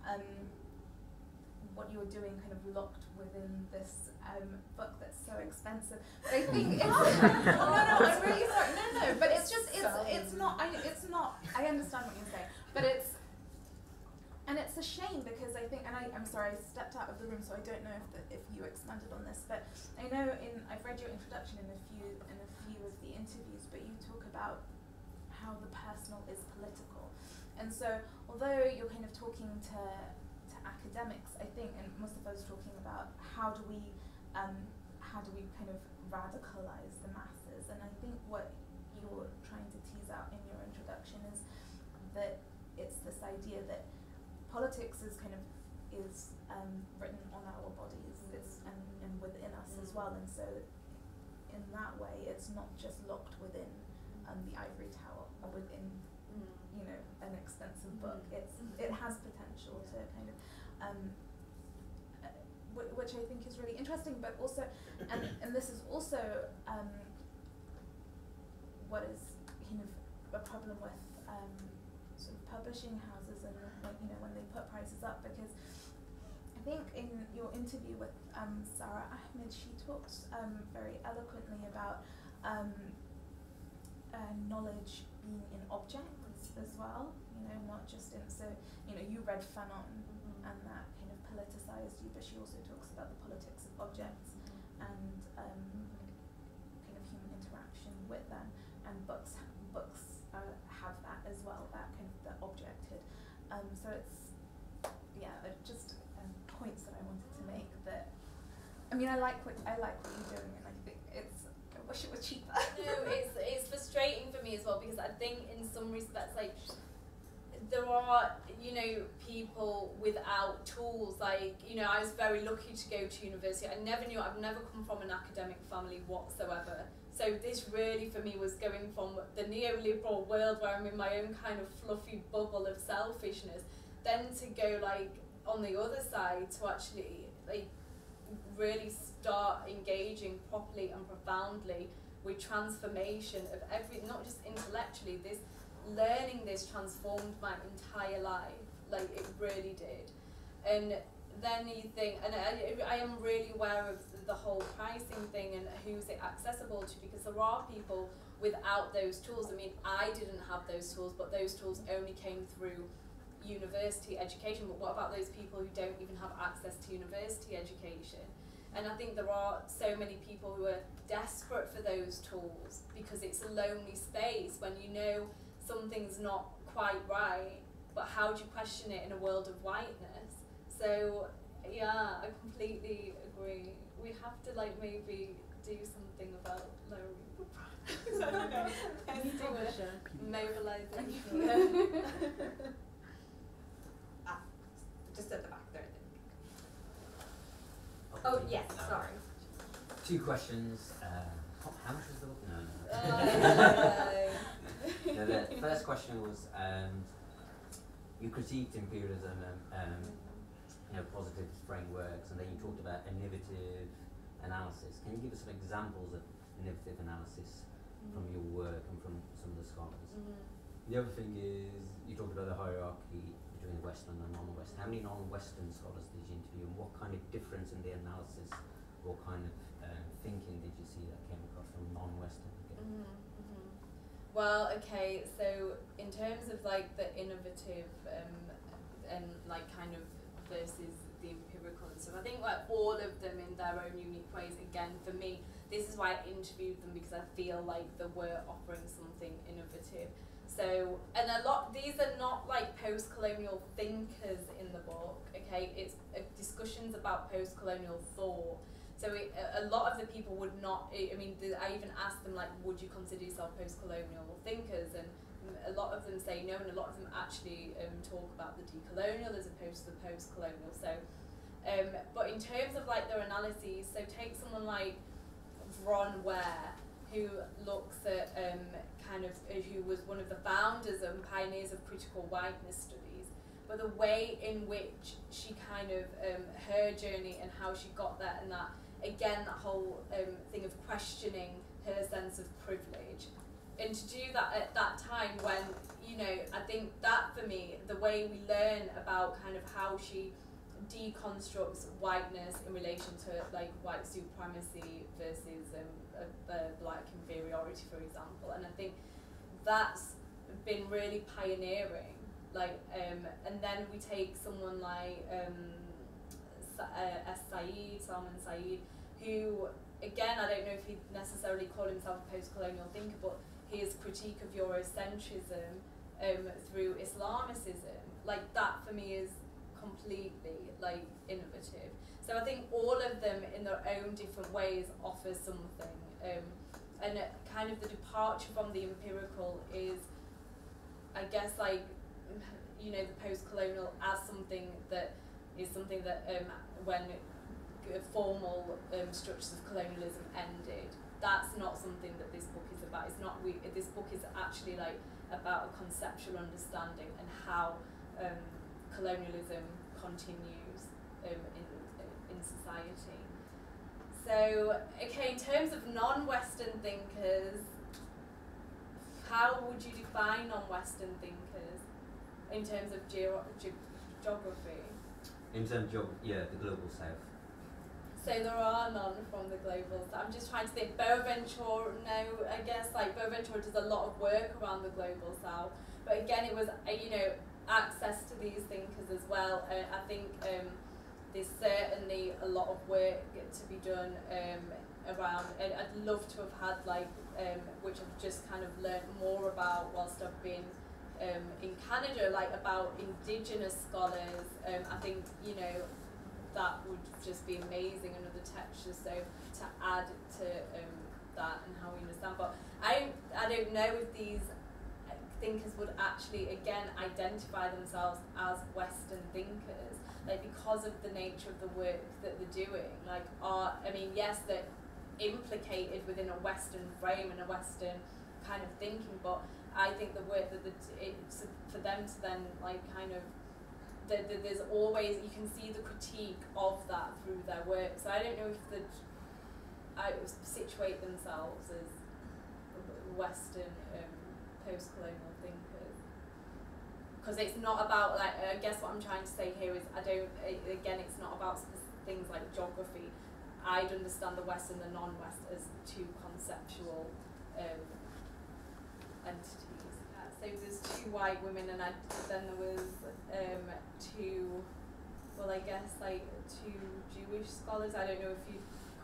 what you're doing kind of locked within this book that's so expensive. But I think it's no, I'm really sorry. No, but it's just it's not. I understand what you're saying, but it's a shame because I think, and I'm sorry, I stepped out of the room, so I don't know if you expanded on this, but I know I've read your introduction in a few of the interviews, but you talk about how the personal is political, and so although you're kind of talking to academics, I think, and Mustafa was talking about how do we kind of radicalize the masses, and I think what you're trying to tease out in your introduction is that it's this idea that politics is written on our bodies, and within us as well, and so in that way it's not just locked within the ivory tower or within an expensive book. It has potential to kind of which I think is really interesting, but also and this is also what is kind of a problem with sort of publishing houses and when they put prices up, because I think in your interview with Sarah Ahmed, she talks very eloquently about knowledge being in objects as well, not just in, so you read Fanon and that kind of politicized you, but she also talks about the politics of objects and kind of human interaction with them, and books have that as well, that kind of the objected. So it's just points that I wanted to make. That I like what you're doing, and I think I wish it was cheaper. No, it's frustrating for me as well, because I think in some respects, like, there are, people without tools. Like, I was very lucky to go to university. I've never come from an academic family whatsoever. So this really, for me, was going from the neoliberal world where I'm in my own kind of fluffy bubble of selfishness, then to go, like, on the other side to actually, like, really start engaging properly and profoundly with transformation of not just intellectually, this learning this transformed my entire life, like it really did. And then you think, and I am really aware of the whole pricing thing and who's it accessible to, because there are people without those tools. I mean, I didn't have those tools, but those tools only came through university education. But what about those people who don't even have access to university education? And I think there are so many people who are desperate for those tools, because it's a lonely space when something's not quite right, but how do you question it in a world of whiteness? So yeah, I completely agree. We have to maybe do something about lowering the price. I don't know. Let's do a mobilization. Just at the back there. Oh yes, sorry. Two questions. How much was the book? No. The first question was, you critiqued imperialism, positive frameworks, and then you talked about innovative analysis. Can you give us some examples of innovative analysis from your work and from some of the scholars? The other thing is, you talked about the hierarchy between Western and non-Western. How many non-Western scholars did you interview, and what kind of difference in the analysis, what kind of thinking did you see that came across from non-Western? Well, okay, so in terms of the innovative and kind of versus the empirical and stuff, I think all of them in their own unique ways. Again, for me, this is why I interviewed them, because I feel like they were offering something innovative. So, and these are not post-colonial thinkers in the book, okay? It's discussions about post-colonial thought. So a lot of the people would not, I even asked them, would you consider yourself post-colonial thinkers? And a lot of them say no, and a lot of them actually talk about the decolonial as opposed to the post-colonial. So, but in terms of their analyses, so take someone like Vron Ware, who looks at who was one of the founders and pioneers of critical whiteness studies. but the way in which she kind of, her journey and how she got there, and that, again, that whole thing of questioning her sense of privilege. And to do that at that time when, you know, I think that for me, the way we learn about kind of how she deconstructs whiteness in relation to like white supremacy versus black inferiority, for example, and I think that's been really pioneering. Like, and then we take someone like Salman Said, who, again, I don't know if he'd necessarily call himself a post-colonial thinker, but his critique of Eurocentrism through Islamicism, like that for me is completely like innovative. So I think all of them in their own different ways offer something, and kind of the departure from the empirical is, I guess, like, you know, the post-colonial as something that when formal structures of colonialism ended, that's not something that this book is about. It's not. This book is actually like about a conceptual understanding and how colonialism continues in society. So, okay, in terms of non-Western thinkers, how would you define non-Western thinkers in terms of geography? In terms of, the global south. So there are none from the global south. I'm just trying to think. Boaventura, no, I guess like Boaventura does a lot of work around the global south. But again, it was, you know, access to these thinkers as well. I think there's certainly a lot of work to be done around, and I'd love to have had like, which I've just kind of learnt more about whilst I've been in Canada, like about Indigenous scholars. I think, you know, that would just be amazing, another texture, so to add to that and how we understand. But I don't know if these thinkers would actually, again, identify themselves as Western thinkers, like because of the nature of the work that they're doing. Like, I mean, yes, they're implicated within a Western frame and a Western kind of thinking, but I think the work that it's for them to then like kind of, there's always, you can see the critique of that through their work. So I don't know if I situate themselves as Western post-colonial thinkers, because it's not about, like, I guess what I'm trying to say here is again, it's not about things like geography. I'd understand the West and the non-West as two conceptual entities. So there's two white women, and then there was two, well, I guess like two Jewish scholars. I don't know if you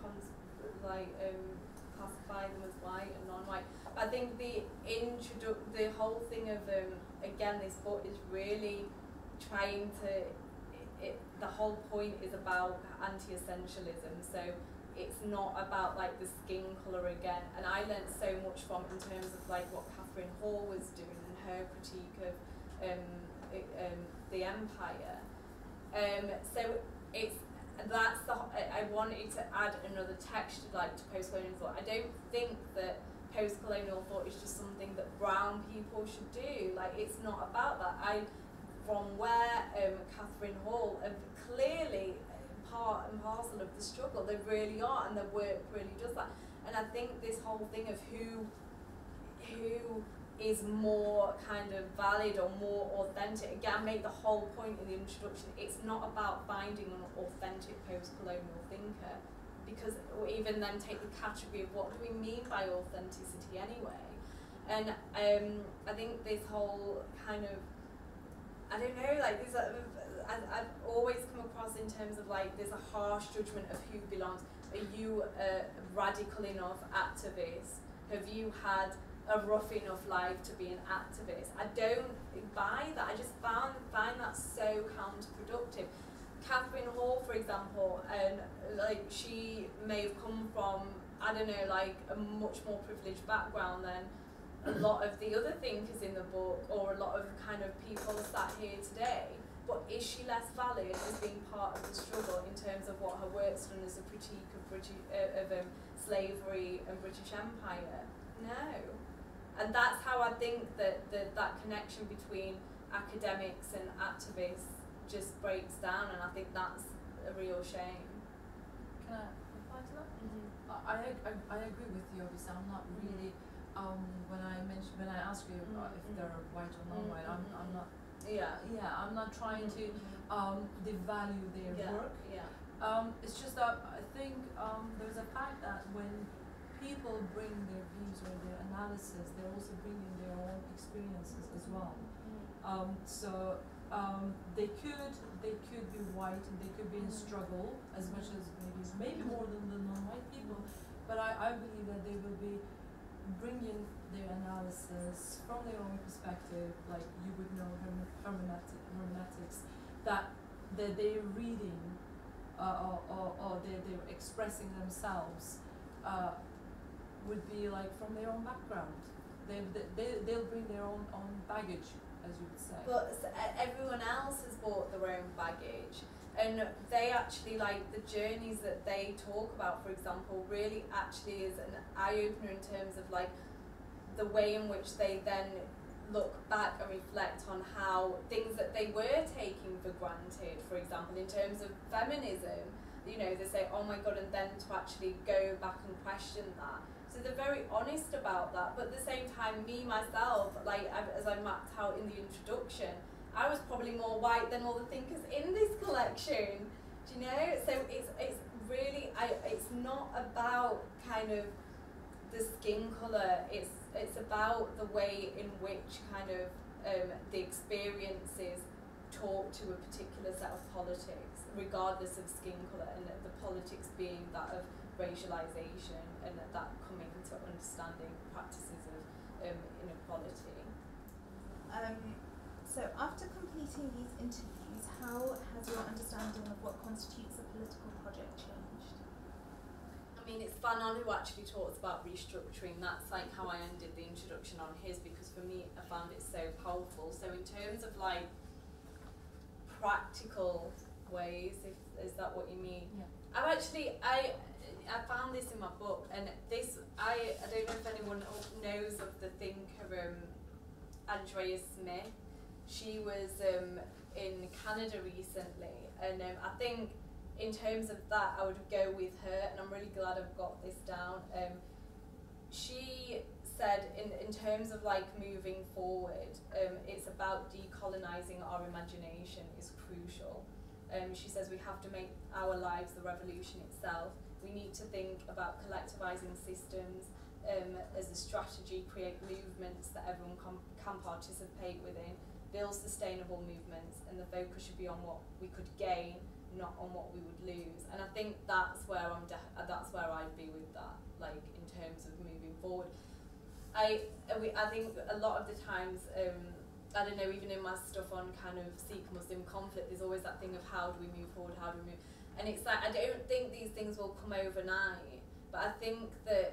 classify them as white and non-white. But I think the whole thing of again, this book is really trying to. The whole point is about anti-essentialism. So it's not about like the skin colour again. And I learnt so much from, in terms of like what Catherine Hall was doing and her critique of the empire. So I wanted to add another texture like to post-colonial thought. I don't think that post-colonial thought is just something that brown people should do. Like, it's not about that. From where Catherine Hall are clearly part and parcel of the struggle, they really are, and their work really does that. And I think this whole thing of who is more kind of valid or more authentic, again, make the whole point in the introduction, it's not about finding an authentic post-colonial thinker, because, or even then take the category of what do we mean by authenticity anyway. And I think this whole kind of, I don't know, like this, I've always come across in terms of like there's a harsh judgment of who belongs. Are you a radical enough activist? Have you had a rough enough life to be an activist? I don't buy that. I just find that so counterproductive. Catherine Hall, for example, like she may have come from, I don't know, like a much more privileged background than a lot of the other thinkers in the book, or a lot of kind of people sat here today. But is she less valid as being part of the struggle in terms of what her work's done as a critique of slavery and British Empire? No. And that's how I think that that connection between academics and activists just breaks down, and I think that's a real shame. Can I reply to that? Mm-hmm. I agree with you. Obviously, I'm not really when I ask you about if they're white or non-white, I'm not. Yeah. I'm not trying to devalue their work. Yeah. It's just that I think there's a fact that when people bring their views or their analysis, they're also bringing their own experiences as well. So they could be white and they could be in struggle as much as maybe more than the non-white people, but I believe that they will be bringing their analysis from their own perspective, like you would know hermeneutics, that they're reading or they're expressing themselves would be like from their own background. They'll bring their own baggage, as you would say. But everyone else has brought their own baggage, and they actually, like, the journeys that they talk about, for example, really actually is an eye-opener in terms of, like, the way in which they then look back and reflect on how things that they were taking for granted, for example, in terms of feminism, you know, they say, oh my God, and then to actually go back and question that. So they're very honest about that, but at the same time, me, myself, like, as I mapped out in the introduction, I was probably more white than all the thinkers in this collection, do you know? So it's really, it's not about kind of the skin colour, it's about the way in which kind of the experiences talk to a particular set of politics, regardless of skin colour, and the politics being that of racialisation and that coming to understanding practices of inequality. So after completing these interviews, how has your understanding of what constitutes a political project changed? I mean, it's Fanon who actually talks about restructuring. That's like how I ended the introduction on his, because for me, I found it so powerful. So in terms of like practical ways, is that what you mean? Yeah. I found this in my book, and this, I don't know if anyone knows of the thinker Andrea Smith. She was in Canada recently, and I think in terms of that, I would go with her, and I'm really glad I've got this down. She said in terms of like moving forward, it's about decolonising our imagination is crucial. She says we have to make our lives the revolution itself. We need to think about collectivising systems as a strategy, create movements that everyone can participate within, build sustainable movements, and the focus should be on what we could gain, not on what we would lose. And I think that's where that's where I'd be with that, like in terms of moving forward. I think a lot of the times, I don't know, even in my stuff on kind of Sikh-Muslim conflict, there's always that thing of how do we move forward, how do we move, and it's like, I don't think these things will come overnight, but I think that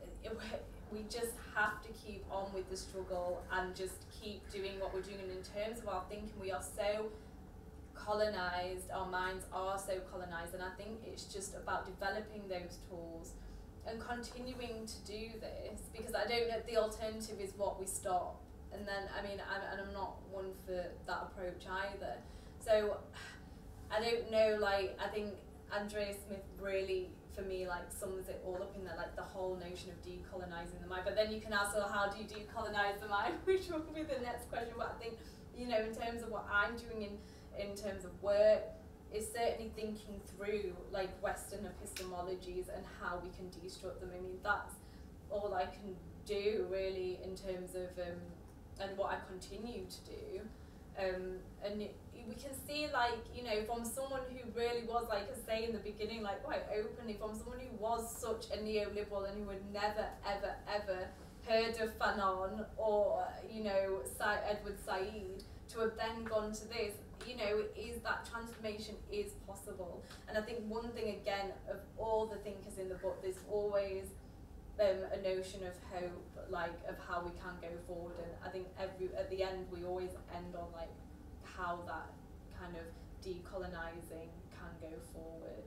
we just have to keep on with the struggle and just keep doing what we're doing. And in terms of our thinking, we are so colonised, our minds are so colonised, and I think it's just about developing those tools and continuing to do this, because I don't know, the alternative is what we stop. And then, I mean, I'm not one for that approach either. So, I don't know, like, I think Andrea Smith really, for me, like, sums it all up in there, like, the whole notion of decolonising the mind. But then you can ask, well, how do you decolonise the mind, which will be the next question. But I think, you know, in terms of what I'm doing in terms of work, is certainly thinking through, like, Western epistemologies and how we can destruct them. I mean, that's all I can do, really, in terms of, and what I continue to do. And we can see, like, you know, from someone who really was, like I say in the beginning, like, quite openly, from someone who was such a neoliberal and who had never, ever, ever heard of Fanon or, you know, Edward Said, to have then gone to this, you know, is that transformation is possible. And I think one thing, again, of all the thinkers in the book, there's always a notion of hope, like, of how we can go forward. And I think at the end, we always end on, like, how that kind of decolonising can go forward.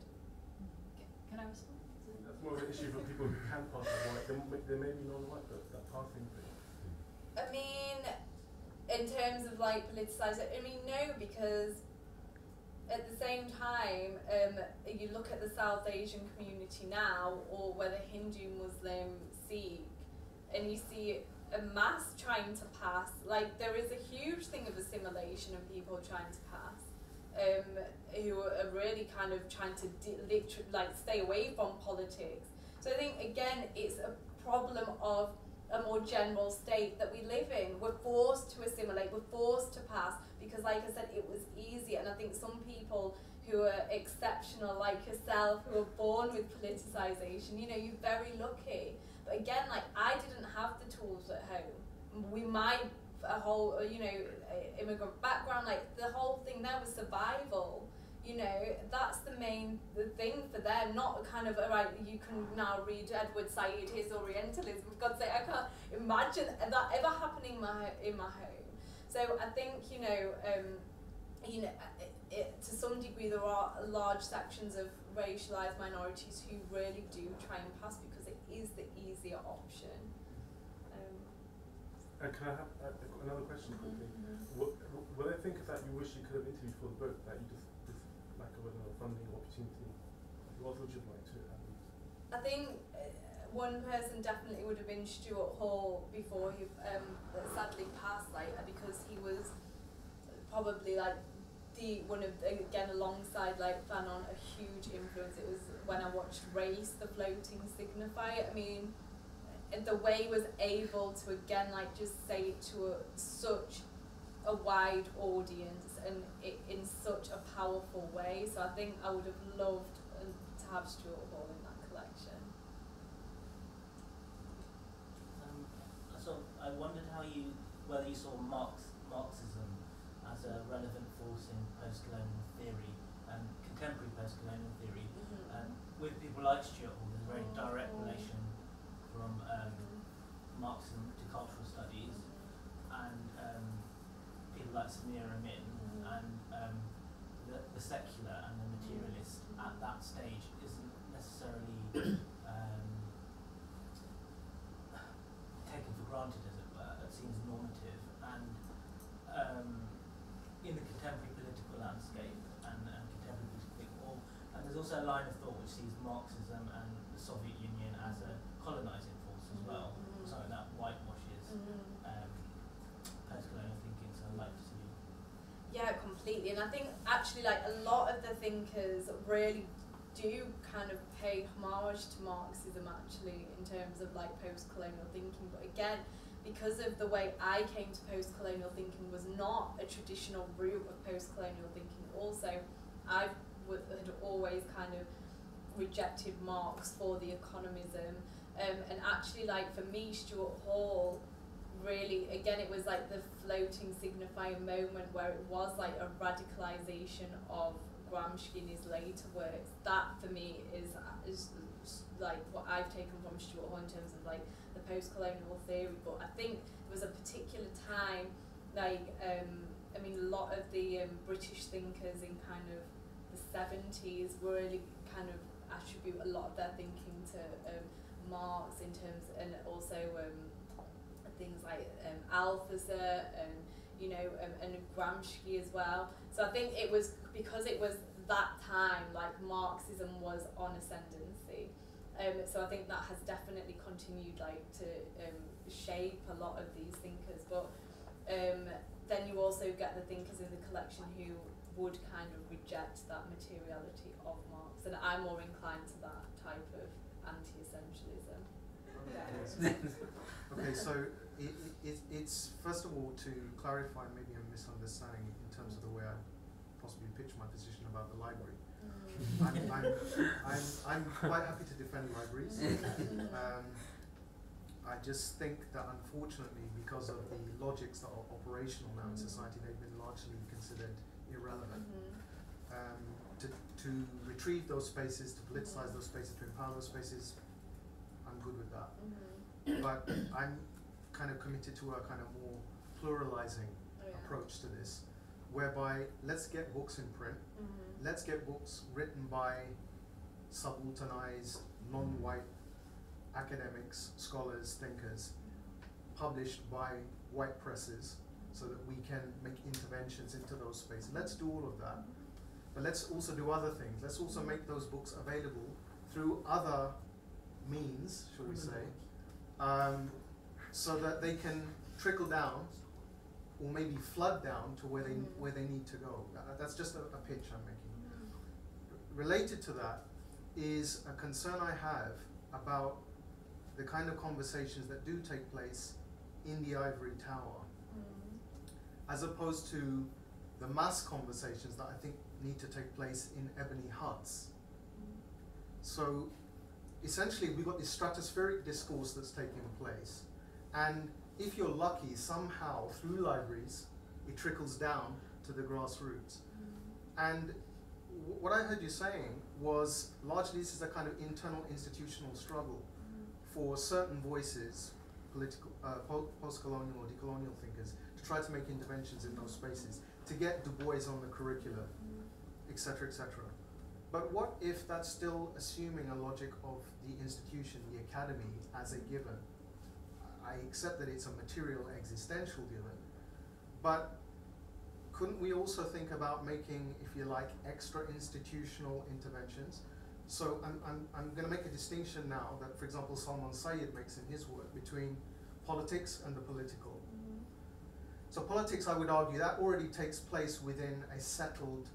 Can I respond? That's more of an issue for people who can pass the white. They may be non-white, but that passing thing. I mean, in terms of like politicised, I mean, no, because at the same time, you look at the South Asian community now, or whether Hindu, Muslim, Sikh, and you see a mass trying to pass. Like, there is a huge thing of assimilation of people trying to pass, who are really kind of trying to stay away from politics. So I think, again, it's a problem of a more general state that we live in. We're forced to assimilate, we're forced to pass, because like I said, it was easy. And I think some people who are exceptional, like yourself, who are born with politicisation, you know, you're very lucky. But again, like, I didn't have the tools at home. We might, a whole, you know, immigrant background, like, the whole thing there was survival. You know, that's the thing for them, not kind of, all right, you can now read Edward Said, his Orientalism. For God's sake, I can't imagine that ever happening in my home. So I think, you know, to some degree there are large sections of racialised minorities who really do try and pass because it is the easier option. Can I have another question quickly? When I think of that, you wish you could have interviewed for the book, that you just lack of a funding opportunity, what would you like to have? I think one person definitely would have been Stuart Hall before he sadly passed, like, because he was probably like one of, again, alongside like Fanon, a huge influence. It was when I watched Race, the floating signifier. I mean, the way he was able to, again, like, just say it to such a wide audience and in such a powerful way. So I think I would have loved to have Stuart Hall in that collection. I wondered whether you saw Marxism as a relevant force in postcolonial theory and contemporary postcolonial theory. With people like Stuart Hall, there's a very direct relation from Marxism to cultural studies, and people like Samir Amin, and the secular and the materialist at that stage isn't necessarily taken for granted, as it were. It seems normative, and in the contemporary political landscape and contemporary political, and there's also a line of thought which sees Marxism and the Soviet Union as a colonising force as well, something that whitewashes postcolonial thinking. So I'd like to see. Yeah, completely. And I think actually, like, a lot of the thinkers really do kind of pay homage to Marxism, actually, in terms of like post-colonial thinking. But again, because of the way I came to post-colonial thinking was not a traditional route of post-colonial thinking. Also, I had always kind of rejected Marx for the economism, and actually, like, for me, Stuart Hall really, again, it was like the floating signifying moment where it was like a radicalisation of Gramsci in his later works. That for me is like what I've taken from Stuart Hall in terms of like the post-colonial theory. But I think there was a particular time, like, I mean, a lot of the British thinkers in kind of the 70s really kind of attribute a lot of their thinking to Marx in terms, and also things like Althusser and, you know, and Gramsci as well. So I think it was because it was that time, like, Marxism was on ascendancy. So I think that has definitely continued, like, to shape a lot of these thinkers. But then you also get the thinkers in the collection who would kind of reject that materiality of Marx, and I'm more inclined to that type of anti-essentialism. Okay, so it's first of all to clarify maybe a misunderstanding in terms of the way I possibly pitch my position about the library. I'm quite happy to defend libraries. I just think that unfortunately, because of the logics that are operational now in society, they've been largely considered irrelevant. To retrieve those spaces, to politicize those spaces, to empower those spaces, I'm good with that. But I'm kind of committed to a kind of more pluralizing approach to this, whereby let's get books in print, let's get books written by subalternized, non-white academics, scholars, thinkers, published by white presses, so that we can make interventions into those spaces. Let's do all of that. But let's also do other things. Let's also make those books available through other means, shall we say, so that they can trickle down or maybe flood down to where they need to go. That's just a pitch I'm making. Related to that is a concern I have about the kind of conversations that do take place in the ivory tower, as opposed to the mass conversations that I think need to take place in ebony huts. So essentially we've got this stratospheric discourse that's taking place, and if you're lucky, somehow through libraries it trickles down to the grassroots. And what I heard you saying was largely this is a kind of internal institutional struggle for certain voices, political, post-colonial or decolonial thinkers, to try to make interventions in those spaces, to get Du Bois on the curricula, etc., etc. But what if that's still assuming a logic of the institution, the academy, as a given? I accept that it's a material existential given, but couldn't we also think about making, if you like, extra institutional interventions? So I'm going to make a distinction now that, for example, Salman Sayyid makes in his work between politics and the political. So politics, I would argue, that already takes place within a settled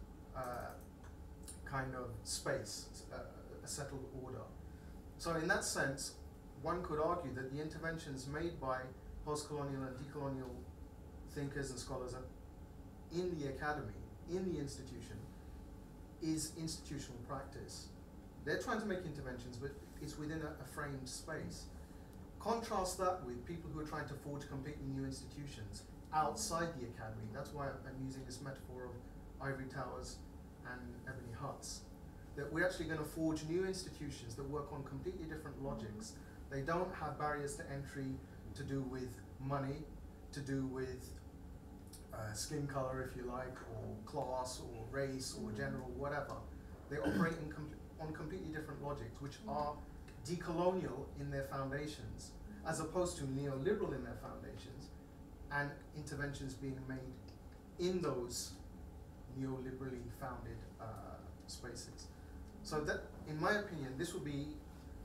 kind of space, a settled order. So in that sense, one could argue that the interventions made by post-colonial and decolonial thinkers and scholars in the academy, in the institution, is institutional practice. They're trying to make interventions, but it's within a framed space. Contrast that with people who are trying to forge completely new institutions outside the academy. That's why I'm using this metaphor of ivory towers and ebony huts. That we're actually going to forge new institutions that work on completely different logics. They don't have barriers to entry to do with money, to do with skin color, if you like, or class, or race, or general, whatever. They operate on completely different logics, which are decolonial in their foundations, as opposed to neoliberal in their foundations, and interventions being made in those neoliberally founded spaces. So that, in my opinion, this would be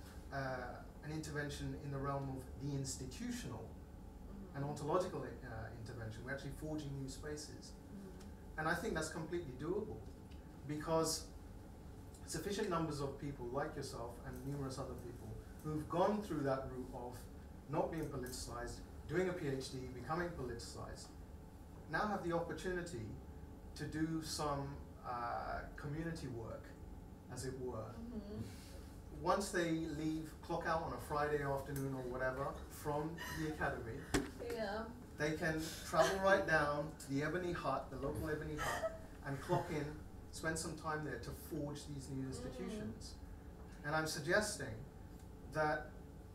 an intervention in the realm of the institutional and ontological intervention. We're actually forging new spaces. And I think that's completely doable, because sufficient numbers of people like yourself and numerous other people who've gone through that route of not being politicized, doing a PhD, becoming politicized, now have the opportunity to do some community work, as it were. Once they leave, clock out on a Friday afternoon or whatever from the academy, they can travel right down to the ebony hut, the local ebony hut, and clock in, spend some time there to forge these new institutions. And I'm suggesting that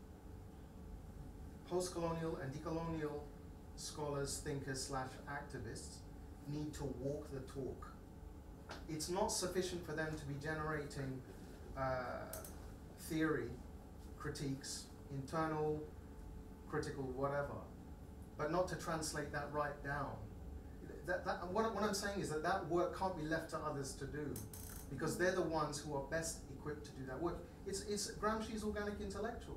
post-colonial and decolonial scholars, thinkers / activists need to walk the talk. It's not sufficient for them to be generating theory, critiques, internal, critical, whatever, but not to translate that right down. What I'm saying is that work can't be left to others to do, because they're the ones who are best equipped to do that work. It's Gramsci's organic intellectual,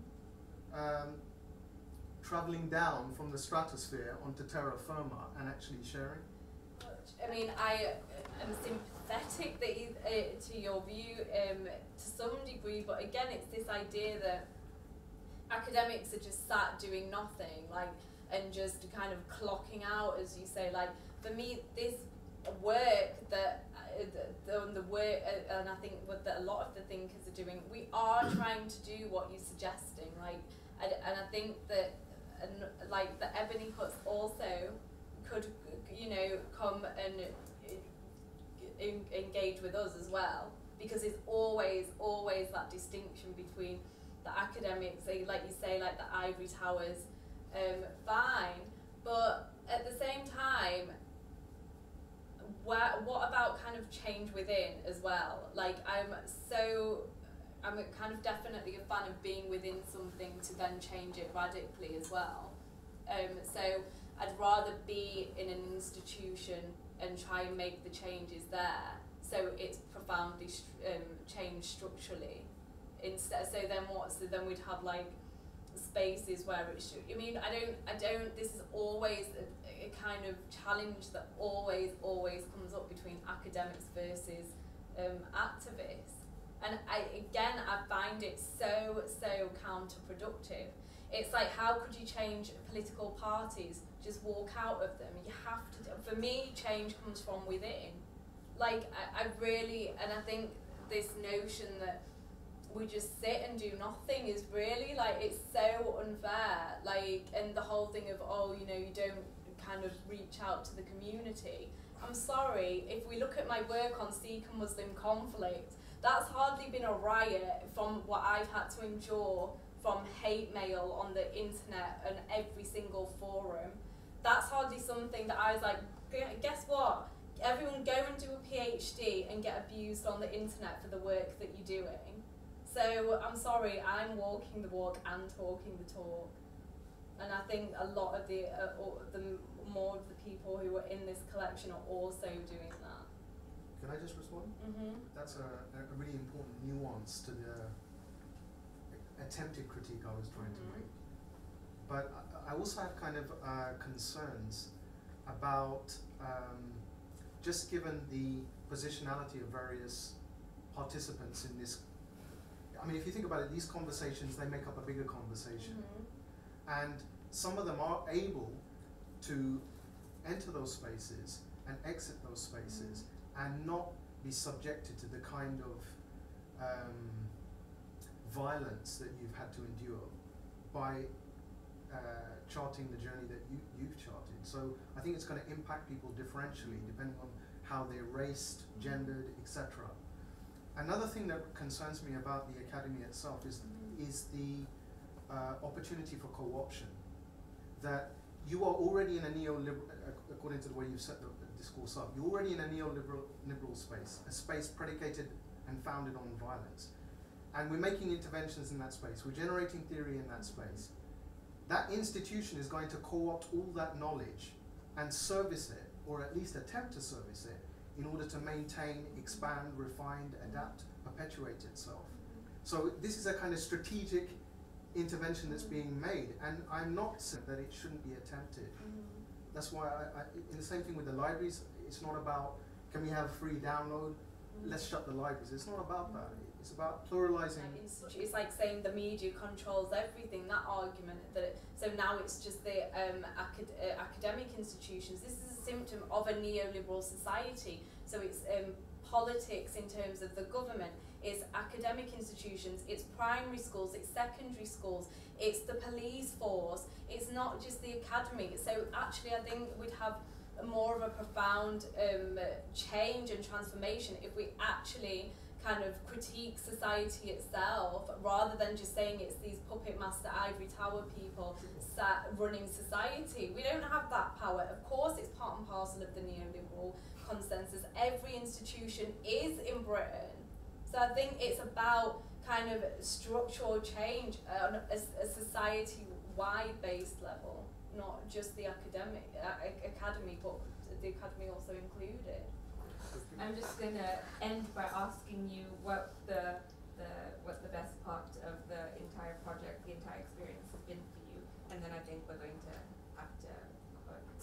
traveling down from the stratosphere onto terra firma and actually sharing. I mean, I am sympathetic that to your view to some degree, but again, it's this idea that academics are just sat doing nothing, like, and just kind of clocking out, as you say. Like, for me, this work that the work, and I think what that a lot of the thinkers are doing, we are trying to do what you're suggesting, like, and I think that, like, the ebony huts also could, you know, come and engage with us as well, because it's always that distinction between the academics, like you say, like the ivory towers, fine, but at the same time, what about kind of change within as well? Like, I'm kind of definitely a fan of being within something to then change it radically as well. So I'd rather be in an institution and try and make the changes there, so it's profoundly changed structurally. Instead, so then we'd have like spaces where it should. I mean, I don't. This is always a kind of challenge that always comes up between academics versus activists, and I find it so counterproductive. It's like, how could you change political parties? Just walk out of them. You have to. For me, change comes from within. Like I really, and I think this notion that we just sit and do nothing is really, like, it's so unfair. Like, and the whole thing of, oh, you know, you don't kind of reach out to the community. I'm sorry, if we look at my work on Sikh and Muslim conflict, that's hardly been a riot from what I've had to endure from hate mail on the internet and every single forum. That's hardly something that I was like, guess what? Everyone go and do a PhD and get abused on the internet for the work that you're doing. So I'm sorry, I'm walking the walk and talking the talk. And I think a lot of the more of the people who are in this collection are also doing that. Can I just respond? Mm-hmm. That's a really important nuance to the attempted critique I was trying to make. But I also have kind of concerns about just given the positionality of various participants in this. I mean, if you think about it, these conversations, they make up a bigger conversation. Mm-hmm. And some of them are able to enter those spaces and exit those spaces and not be subjected to the kind of violence that you've had to endure by charting the journey that you've charted. So I think it's going to impact people differentially depending on how they're raced, gendered, etc. Another thing that concerns me about the academy itself is the opportunity for co-option. That you are already in a neoliberal, according to the way you've set the discourse up, you're already in a neoliberal space, a space predicated and founded on violence. And we're making interventions in that space, we're generating theory in that space. That institution is going to co-opt all that knowledge and service it, or at least attempt to service it, in order to maintain, expand, refine, adapt, perpetuate itself. So this is a kind of strategic intervention that's being made, and I'm not saying that it shouldn't be attempted. That's why in the same thing with the libraries, it's not about, can we have free download, let's shut the libraries. It's not about that. It's about pluralizing. It's like saying the media controls everything, that argument. So now it's just the academic institutions. This is a symptom of a neoliberal society. So it's politics in terms of the government, it's academic institutions, it's primary schools, it's secondary schools, it's the police force, it's not just the academy. So actually I think we'd have more of a profound change and transformation if we actually kind of critique society itself, rather than just saying it's these puppet master ivory tower people running society. We don't have that power. Of course it's part and parcel of the neoliberal consensus. Every institution is in Britain. So I think it's about kind of structural change on a society-wide based level, not just the academy, but the academy also included. I'm just gonna end by asking you what the best part of the entire project, the entire experience has been for you, and then I think we're going to have to close.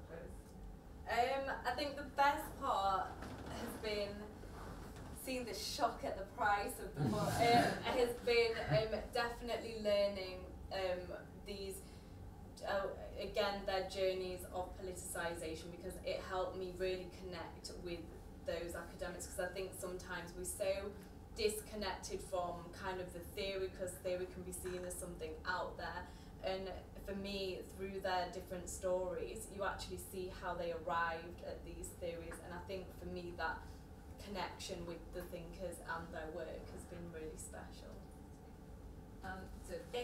I think the best part has been seeing the shock at the price of the book. Has been definitely learning these. Again, their journeys of politicisation, because it helped me really connect with those academics, because I think sometimes we're so disconnected from kind of the theory, because theory can be seen as something out there, and for me, through their different stories, you actually see how they arrived at these theories, and I think for me that connection with the thinkers and their work has been really special. So